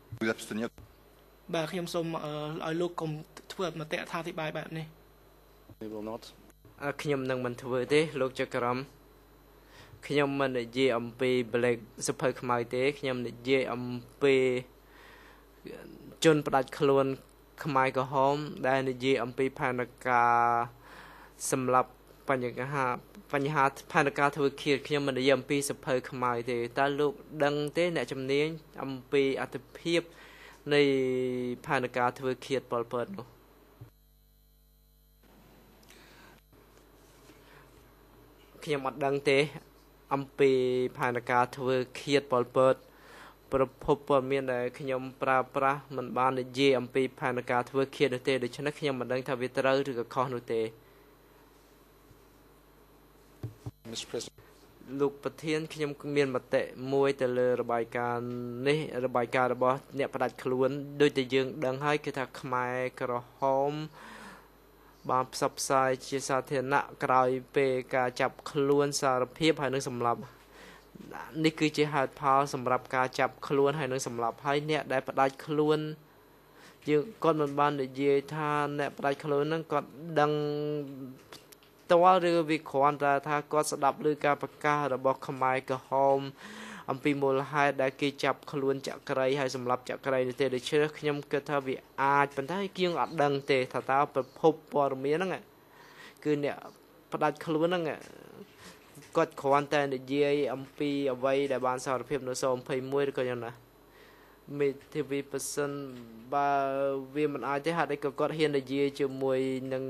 បាទខ្ញុំសូមឲ្យលោកកុំធ្វើមតិថាអធិប្បាយបែបនេះ we will not ខ្ញុំនឹងមិនធ្វើទេលោកជាក្រុមខ្ញុំមិននិយាយអំពីប្លែកសភៅខ្មៅទេខ្ញុំនិយាយអំពីជនផ្ដាច់ខ្លួនខ្មែរក្រហមដែលនិយាយអំពីផែនការសម្រាប់បញ្ហាផែនការធ្វើឃាតខ្ញុំមិននិយាយអំពីសភៅខ្មៅទេតើលោកដឹងទេអ្នកជំនាញអំពីអត្ថភាពនៃផែនការធ្វើឃាតប៉ុលពតនោះខ្ញុំអត់ដឹងទេអំពីផែនការធ្វើឃាតប៉ុលពតប្រភពព័ត៌មានដែលខ្ញុំប្រើប្រាស់មិនបាននិយាយអំពីផែនការធ្វើឃាតនោះទេដូច្នេះខ្ញុំមិនដឹងថាវាត្រូវឬក៏ខុសនោះទេ Mr. President លោកប្រធានខ្ញុំមានមតិមួយទៅលើរបាយការណ៍នេះរបាយការណ៍របស់អ្នកផ្ដាច់ខ្លួនដូចតែយើងដឹងហើយគឺថាខ្មែរក្រហមបានផ្សព្វផ្សាយជាសាធារណៈក្រោយពេលការចាប់ខ្លួនសារភាពហើយនឹងសម្លាប់នេះគឺជាហេតុផលសម្រាប់ការចាប់ខ្លួនហើយនឹងសម្លាប់ហើយអ្នកដែលផ្ដាច់ខ្លួនយើងគាត់មិនបាននិយាយថាអ្នកផ្ដាច់ខ្លួនហ្នឹងគាត់ដឹងតើឬវាគ្រាន់តែថាគាត់ស្ដាប់ឮការប្រកាសរបស់ខ្មែរក្រហមអំពីមូលហេតុដែលគេចាប់ខ្លួនចក្រីហើយសម្លាប់ចក្រីនេះទេដូច្នេះខ្ញុំគិតថាវាអាចប៉ុន្តែយើងអត់ដឹងទេថាតើប្រភពព័ត៌មានហ្នឹងគឺអ្នកផ្ដាច់ខ្លួនហ្នឹងគាត់គ្រាន់តែនិយាយអំពីអ្វីដែលបានសារភាពនៅស21ឬក៏យ៉ាងណាមេធាវីប៉ះសិនបើវាមិនអាចទេហេតុអីក៏គាត់ហ៊ាននិយាយជាមួយនឹង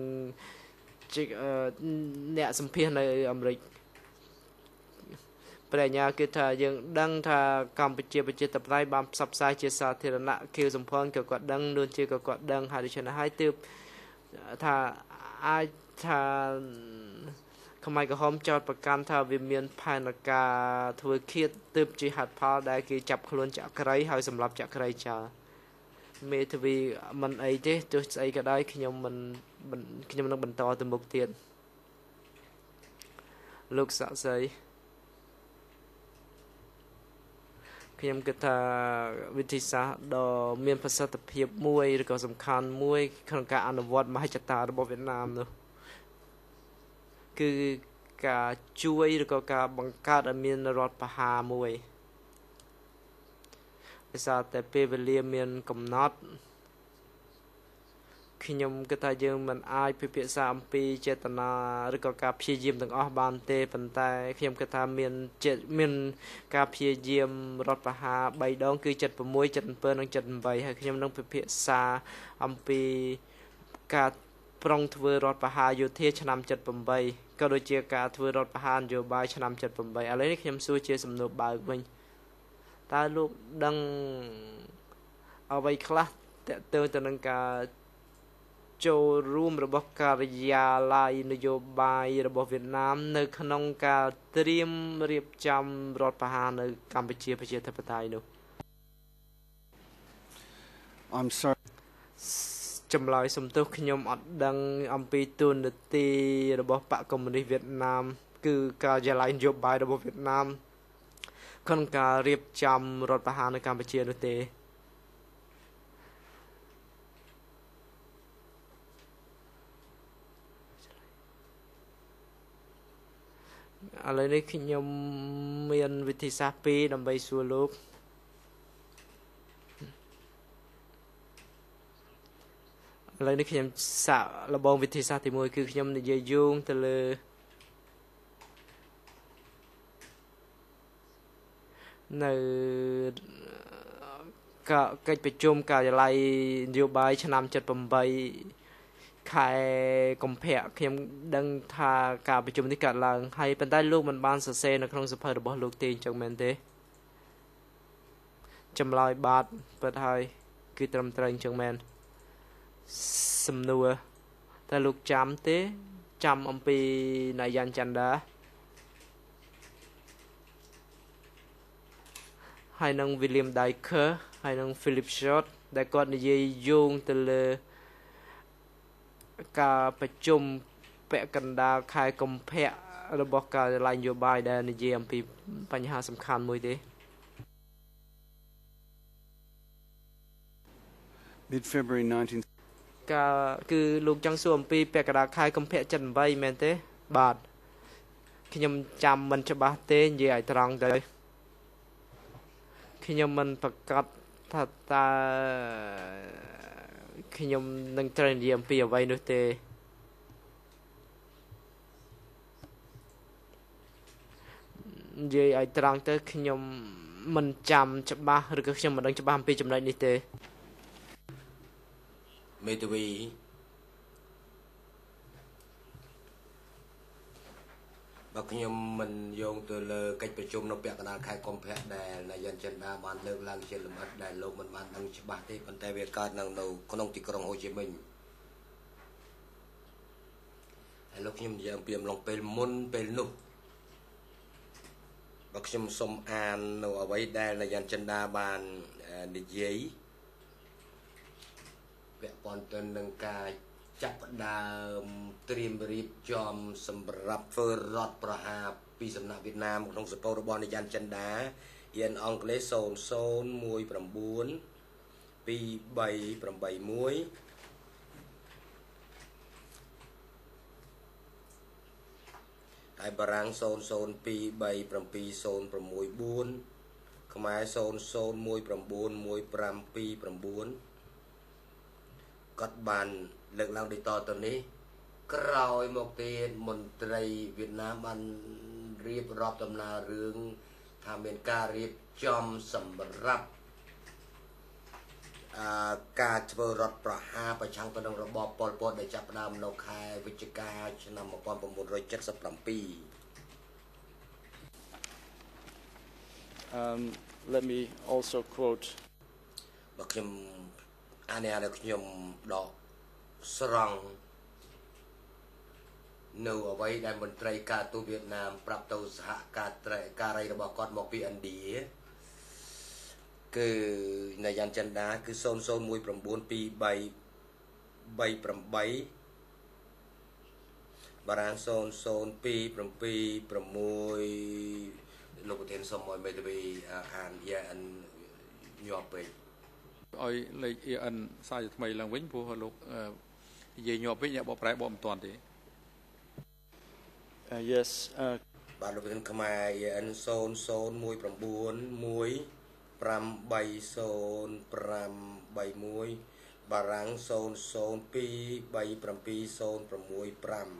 អ្នកសម្ភាសនៅអាមេរិកប្រាជ្ញាគឺថាយើងដឹងថាកម្ពុជាប្រជាធិបតេយ្យបានផ្សព្វផ្សាយជាសាធារណៈខៀវសំផនក៏គាត់ដឹងនួនជាក៏គាត់ដឹងហើយដូច្នេះហើយទើបថាអាចថាខ្មែរក្រហមចោទប្រកាន់ថាវាមានផែនការធ្វើឃាតទើបជាហេតុផលដែលគេចាប់ខ្លួនចក្រីហើយសម្លាប់ចក្រីចោលមេធាវីមិនអីទេទោះស្អីក៏ដោយខ្ញុំនឹងបន្តទៅមុខទៀតលោកសាក់សីខ្ញុំគិតថាវិធីសាស្ត្រដ៏មានប្រសិទ្ធភាពមួយឬក៏សំខាន់មួយក្នុងការអនុវត្តមហិច្ឆតារបស់វៀតណាមនោះគឺការជួយឬក៏ការបង្កើតឲ្យមានរដ្ឋបហាមួយដោយសារតែពេលវេលាមានកំណត់ខ្ញុំគិតថាយើងមិនអាចពិភាក្សាអំពីចេតនាឬក៏ការព្យាយាមទាំងអស់បានទេប៉ុន្តែខ្ញុំគិតថាមានការព្យាយាមរដ្ឋបហា3ដងគឺ76 77និង78ហើយខ្ញុំនឹងពិភាក្សាអំពីការប្រុងធ្វើរដ្ឋបហាយោធាឆ្នាំ78ក៏ដូចជាការធ្វើរដ្ឋបហានយោបាយឆ្នាំ78ឥឡូវនេះខ្ញុំសួរជាសំណួរបើកវិញតើលោកដឹងអ្វីខ្លះតើទៅនឹងការចូលរួមរបស់ការិយាល័យនយោបាយរបស់វៀតណាមនៅក្នុងការត្រៀមរៀបចំរដ្ឋបហានៅកម្ពុជាប្រជាធិបតេយ្យនោះ I'm sorry ចម្លើយសំទោសខ្ញុំអត់ដឹងអំពីទូនាទីរបស់បកកុម្មុយនីសវៀតណាមគឺការិយាល័យនយោបាយរបស់វៀតណាមក្នុងការរៀបចំរដ្ឋបហានៅកម្ពុជានោះទេឥឡូវនេះខ្ញុំមានវិធីសាស្ត្រ2ដើម្បីសួរលោកឥឡូវនេះខ្ញុំសាកលបងវិធីសាស្ត្រទី1គឺខ្ញុំនិយាយយោងទៅលើនៅកិច្ចប្រជុំការិយាល័យនយោបាយឆ្នាំ78ខែកុម្ភៈខ្ញុំដឹងថាការប្រជុំនេះកើតឡើងហើយប៉ុន្តែលោកមិនបានសរសេរនៅក្នុងសៀវភៅរបស់លោកទេអញ្ចឹងមែនទេចម្លើយបាទពិតហើយគឺត្រឹមត្រូវអញ្ចឹងមែនសំណួរតែលោកចាំទេចាំអំពីនាយ៉ាន់ច័ន្ទដាហើយនឹង William Dyker ហើយនឹង Philip Short ដែលគាត់និយាយយោងទៅលើការប្រជុំពាក់កណ្ដាលខែកុម្ភៈរបស់ការិយាល័យនយោបាយដែលនិយាយអំពីបញ្ហាសំខាន់មួយទេ Mid-February 19... គឺលោកចង់សួរអំពីពាក់កណ្ដាលខែកុម្ភៈ78មែនទេបាទខ្ញុំចាំមិនច្បាស់ទេនិយាយឲ្យត្រង់ទៅខ្ញុំមិនប្រកាសថាតើខ្ញុំនឹងត្រូវនិយាយអំពីអ្វីនោះទេនិយាយឲ្យត្រង់ទៅខ្ញុំមិនចាំច្បាស់ឬក៏ខ្ញុំមិនដឹងច្បាស់អំពីចំណុចនេះទេមេធាវីបើខ្ញុំមិនយោងទៅលើកិច្ចប្រជុំនៅពាក់កណ្ដាលខែកុម្ភៈដែលនាយកចិនដាបានលើកឡើងជាលម្អិតដែលលោកមិនបានដឹងច្បាស់ទេប៉ុន្តែវាកើតនៅក្នុងទីក្រុងហូជីមិញហើយលោកខ្ញុំនិយាយអំពីអំឡុងពេលមុនពេលនោះបើខ្ញុំសូមអាននៅអ្វីដែលនាយកចិនដាបាននិយាយពាក់ព័ន្ធទៅនឹងការចាប់ផ្ដើមត្រៀមរៀបចំសម្រាប់ធ្វើរដ្ឋប្រហារពីសំណាក់វៀតណាមក្នុងសភៅរបស់នាយកចិនដាយានអង់គ្លេស0019 2381ហើយបារាំង00237064ខ្មែរ00191529គាត់បានលើកឡើងដូចតទៅនេះក្រោយមកទៀតមន្ត្រីវៀតណាមបានរៀបរាប់ដំណើររឿងថាមានការរៀបចំសម្រាប់ការធ្វើរដ្ឋប្រហារប្រឆាំងទៅនឹងរបបប៉ុលពតដែលចាប់ផ្ដើមនៅខែវិច្ឆិកាឆ្នាំ1977 Let me also quote បើខ្ញុំអានេះខ្ញុំដកស្រង់នៅអ្វីដែលមន្ត្រីការទូតវៀតណាមប្រាប់ទៅសហការីរបស់គាត់មកពីឥណ្ឌាគឺនាយកចិនដាគឺ00192338បារាំង002776លោកប្រធានសូមឲ្យមេធាវីអានយ៉ានញាប់ពេកឲ្យលេខ AN សាយថ្មីឡើងវិញព្រោះលោកនិយាយញាប់ពេកអ្នកបកប្រែបកមិនទាន់ទេ Yes បាទលោកប្រធានខ្មែរ AN 0019153031បារាំង00237065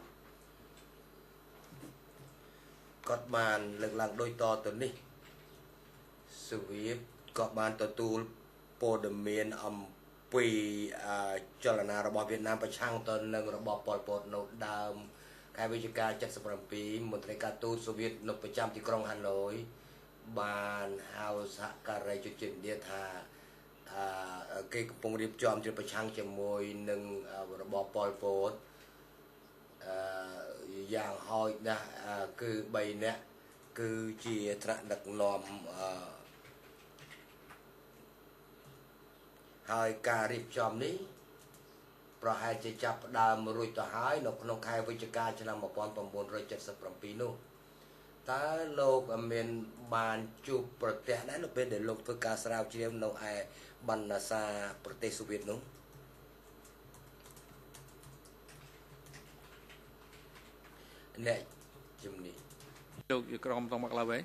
គាត់បានលើកឡើងដូចតទៅនេះសូវៀតក៏បានទទួលព័ត៌មានអំពីចលនារបស់វៀតណាមប្រឆាំងទៅនឹងរបបប៉ុលពតនៅដើមខែវិច្ឆិកា77មន្ត្រីការទូតសូវៀតនៅប្រចាំទីក្រុងហាណូយបានហៅសហការីជនជាតិឥណ្ឌាថាគេកំពុងរៀបចំជាប្រឆាំងជាមួយនឹងរបបប៉ុលពតយ៉ាងហោចណាស់គឺ3នាក់គឺជាថ្នាក់ដឹកនាំហើយការរៀបចំនេះប្រហែលជាចាប់ផ្ដើមរួចទៅហើយនៅក្នុងខែវិច្ឆិកាឆ្នាំ1977នោះតើលោកមានបានជួបប្រទះដែរនៅពេលដែលលោកធ្វើការស្រាវជ្រាវនៅឯបណ្ណាសាប្រទេសសូវៀតនោះអ្នកជំនាញលោកក្រុមតមកឡើយ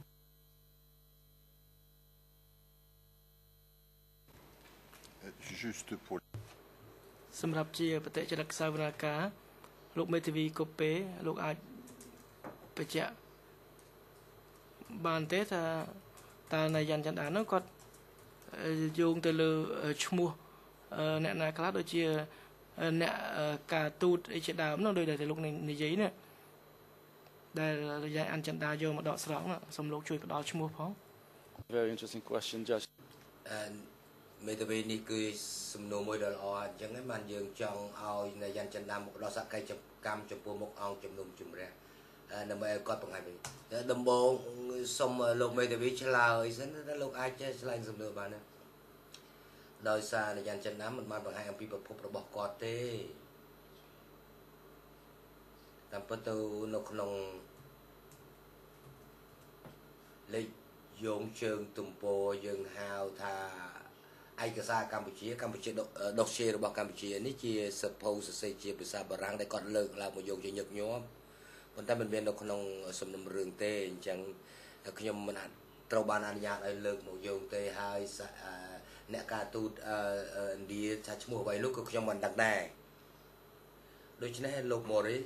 សម្រាប់ជាបតិចរិកសាវនាការលោកមេធាវីកូពេលោកអាចបញ្ជាក់បានទេថាតើនាយកចិនដានោះគាត់យោងទៅលើឈ្មោះអ្នកណាខ្លះដូចជាអ្នកការទូតអីជាដើមនោះដោយតែលោកនិយាយនេះដែលរយៈអានចិន្តាយកមកដកស្រង់សូមលោកជួយផ្ដល់ឈ្មោះផង Very interesting question, Judge. មេតាវីនេះគឺសំណួរមួយដ៏ល្អអញ្ចឹងហើយបានយើងចង់ឲ្យអ្នកយ៉ាន់ចិន្តាមកដល់សកម្មកម្មចំពោះមុខអង្គជំនុំជម្រះដើម្បីឲ្យគាត់បង្ហាញវិញដំបូងសូមលោកមេតាវីឆ្លើយសិនថាលោកអាចឆ្លើយសំណួរបានទេដោយសារអ្នកយ៉ាន់ចិន្តាមិនបានបង្ហាញអំពីប្រភពរបស់គាត់ទេតាមពិតទៅនៅក្នុងលេខយោងជើងទំព័រយើងហៅថាឯកសារកម្ពុជាដុសជារបស់កម្ពុជានេះជាសភៅសរសេរជាភាសាបារាំងដែលគាត់លើកឡើងមកយកជាញឹកញាប់ប៉ុន្តែមិនមាននៅក្នុងសំណុំរឿងទេអញ្ចឹងខ្ញុំមិនអាចត្រូវបានអនុញ្ញាតឲ្យលើកមកយកទេហើយអ្នកការទូតឥណ្ឌាថាឈ្មោះអ្វីនោះក៏ខ្ញុំមិនដឹងដែរដូច្នេះលោកម៉ូរី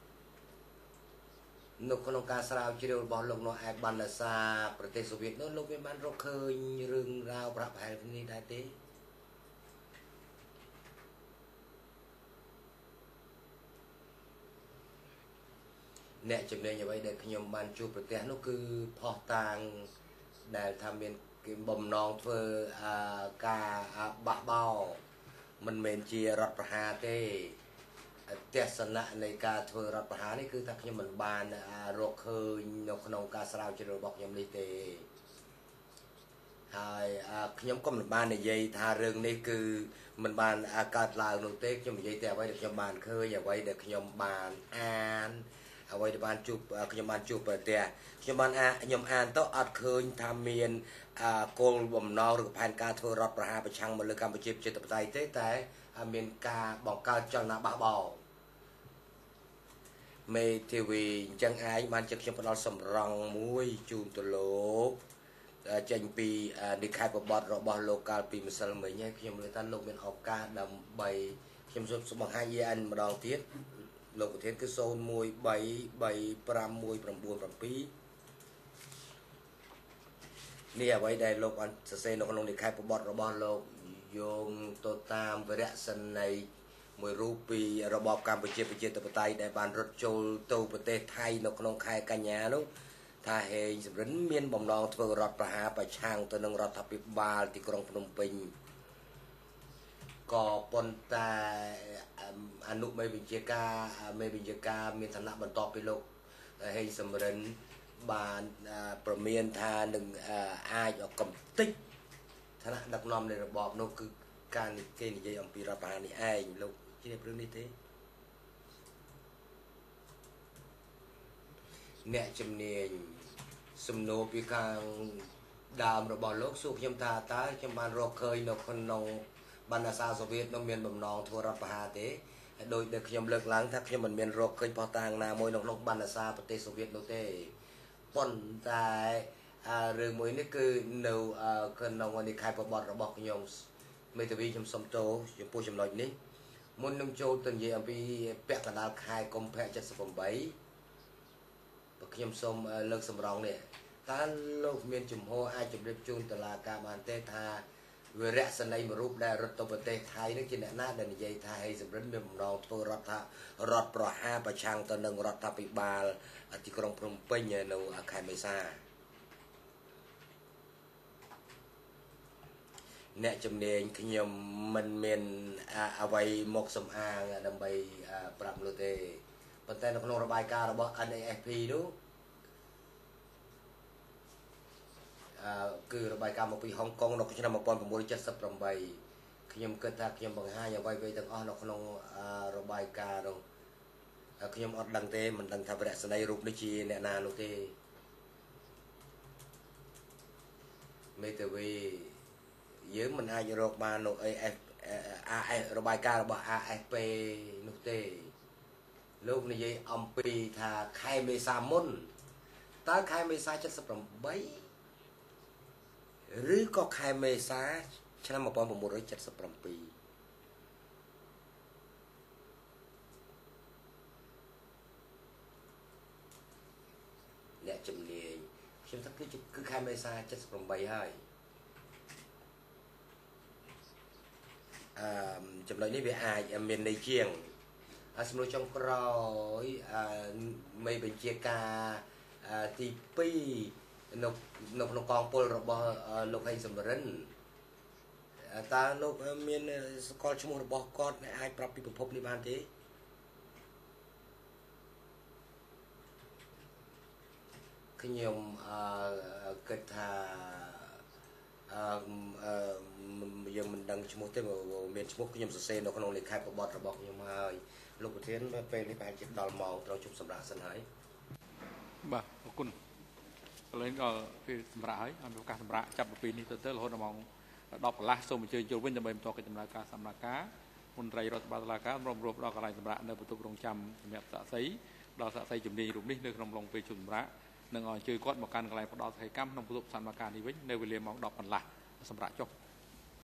នៅក្នុងការស្រាវជ្រាវរបស់លោកនៅឯបណ្ណាសាប្រទេសសូវៀតនោះលោកមានបានរកឃើញរឿងរ៉ាវប្រហែលនេះដែរទេអ្នកចំណេញអ្វីដែលខ្ញុំបានជួបប្រទេសនោះគឺផុសតាងដែលថាមានគេបំណងធ្វើការបះបោមិនមែនជារដ្ឋប្រហារទេទស្សនៈនៃការធ្វើរដ្ឋប្រហារនេះគឺថាខ្ញុំមិនបានរកឃើញនៅក្នុងការស្រាវជ្រាវរបស់ខ្ញុំនេះទេហើយខ្ញុំក៏មិនបាននិយាយថារឿងនេះគឺមិនបានកើតឡើងនោះទេខ្ញុំនិយាយតែអ្វីដែលខ្ញុំបានឃើញអ្វីដែលខ្ញុំបានអានអ្វីដែលបានជួបខ្ញុំបានជួបប្រទេសខ្ញុំអានទៅអត់ឃើញថាមានគោលបំណងឬផែនការធ្វើរដ្ឋប្រហារប្រឆាំងមកលើកម្ពុជាប្រជាធិបតេយ្យទេតែមានការបង្កើតចលនាបះបោរមេធាវីអញ្ចឹងឯងបានជាខ្ញុំផ្ដល់សម្រង់មួយជូនទៅលោកចេញពីនិកាយបបត្តិរបស់លោកកាលពីម្សិលមិញហើយខ្ញុំលើថាលោកមានឱកាសដើម្បីខ្ញុំសូមបង្ហាញEINម្ដងទៀតលោកប្រធានគឺ0133519 នេះអ្វីដែលលោកបានសរសេរនៅក្នុងនិកាយបបត្តិរបស់លោកយោងទៅតាមវរៈសនីមួយរូបពីរបបកម្ពុជាប្រជាធិបតេយ្យដែលបានរត់ចូលទៅប្រទេសថៃនៅក្នុងខែកញ្ញានោះថាហេងសំរិនមានបំណងធ្វើរដ្ឋប្រហារប្រឆាំងទៅនឹងរដ្ឋាភិបាលទីក្រុងភ្នំពេញក៏ប៉ុន្តែអនុមេបញ្ជាការមានឋានៈបន្ទាប់ពីលោកហេងសំរិនបានប្រមានថានឹងអាចកំតិចឋានៈដឹកនាំនៃរបបនោះគឺការគេនិយាយអំពីរដ្ឋប្រហារនេះឯងលោកជ្រាបរឿងនេះទេអ្នកជំនាញសំណួរពីខាងដើមរបស់លោកសួរខ្ញុំថាតើខ្ញុំបានរកឃើញនៅក្នុងបណ្ណាសាសូវៀតនោះមានបំណងធ្វើរដ្ឋប្រហារទេដោយដែលខ្ញុំលើកឡើងថាខ្ញុំមិនមានរកឃើញផុសតាងណាមួយនៅក្នុងបណ្ណាសាប្រទេសសូវៀតនោះទេប៉ុន្តែរឿងមួយនេះគឺនៅក្នុងនិកាយបបត្តិរបស់ខ្ញុំមេធាវីខ្ញុំសុំទោសចំពោះចំណុចនេះមុននឹងចូលទៅនិយាយអំពីពាក់កណ្ដាលខែកុម្ភៈ78បើខ្ញុំសូមលើកសម្រងនេះតើលោកមានជំហរអាចជម្រាបជូនតុលាការបានទេថាវរៈសនីមួយរូបដែលរត់ទៅប្រទេសថៃនេះជាអ្នកណាដែលនិយាយថាហេសំរិនមានបំណងធ្វើរដ្ឋប្រហារប្រឆាំងទៅនឹងរដ្ឋាភិបាលទីក្រុងភ្នំពេញនៅខែមេសាអ្នកជំនាញខ្ញុំមិនមានអ្វីមកសំអាងដើម្បីប្រាប់លោកទេប៉ុន្តែនៅក្នុងរបាយការណ៍របស់ NAFP នោះគឺរបាយការណ៍មកពីហុងកុងនៅឆ្នាំ1978ខ្ញុំគិតថាខ្ញុំបង្ហាញអ្វីៗទាំងអស់នៅក្នុងរបាយការណ៍នោះខ្ញុំអត់ដឹងទេមិនដឹងថាវរៈសនីរូបនេះជាអ្នកណានោះទេមេធាវីយើងមិនអាចរកបាននៅ AS របាយការណ៍របស់ AFP នោះទេលោកនិយាយអំពីថាខែមេសាមុនតើខែមេសា78ឬក៏ខែមេសាឆ្នាំ1977អ្នកជំនាញខ្ញុំថាគឺខែមេសា78ហើយចំណុចនេះវាអាចមានន័យជាងសំណួរចុងក្រោយមេបញ្ជាការទី2នៅក្នុងកងពលរបស់លោកហេងសំរិនតើលោកមានសកលឈ្មោះរបស់គាត់អាចប្រាប់ពីប្រភពនេះបានទេខ្ញុំគិតថាយើងមិនដឹងឈ្មោះទេមានឈ្មោះខ្ញុំសរសេរនៅក្នុងលេខាបបត្តិរបស់ខ្ញុំហើយលោកប្រធានពេលនេះប្រហែលជាដល់ម៉ោងត្រូវជប់សម្រាប់សិនហើយបាទអរគុណឥឡូវដល់ពេលសម្រាប់ហើយអនុឱកាសសម្រាប់ចាប់ពីនេះទៅរហូតដល់ម៉ោង10កន្លះសូមអញ្ជើញចូលវិញដើម្បីបន្តកិច្ចដំណើរការសកម្មភាពមន្ត្រីរដ្ឋបាលតុលាការរួមដល់កន្លែងសម្រាប់នៅបន្ទប់រងចាំសម្រាប់សាក្សីដល់សាក្សីជំនាញរូបនេះនៅក្នុងឡុងពេលជប់សម្រាប់នឹងអញ្ជើញគាត់មកកាន់កន្លែងផ្ដោតសកម្មក្នុងបន្ទប់សកម្មភាពនេះវិញនៅវេលាម៉ោង10កន្លះសម្រាប់ចុះ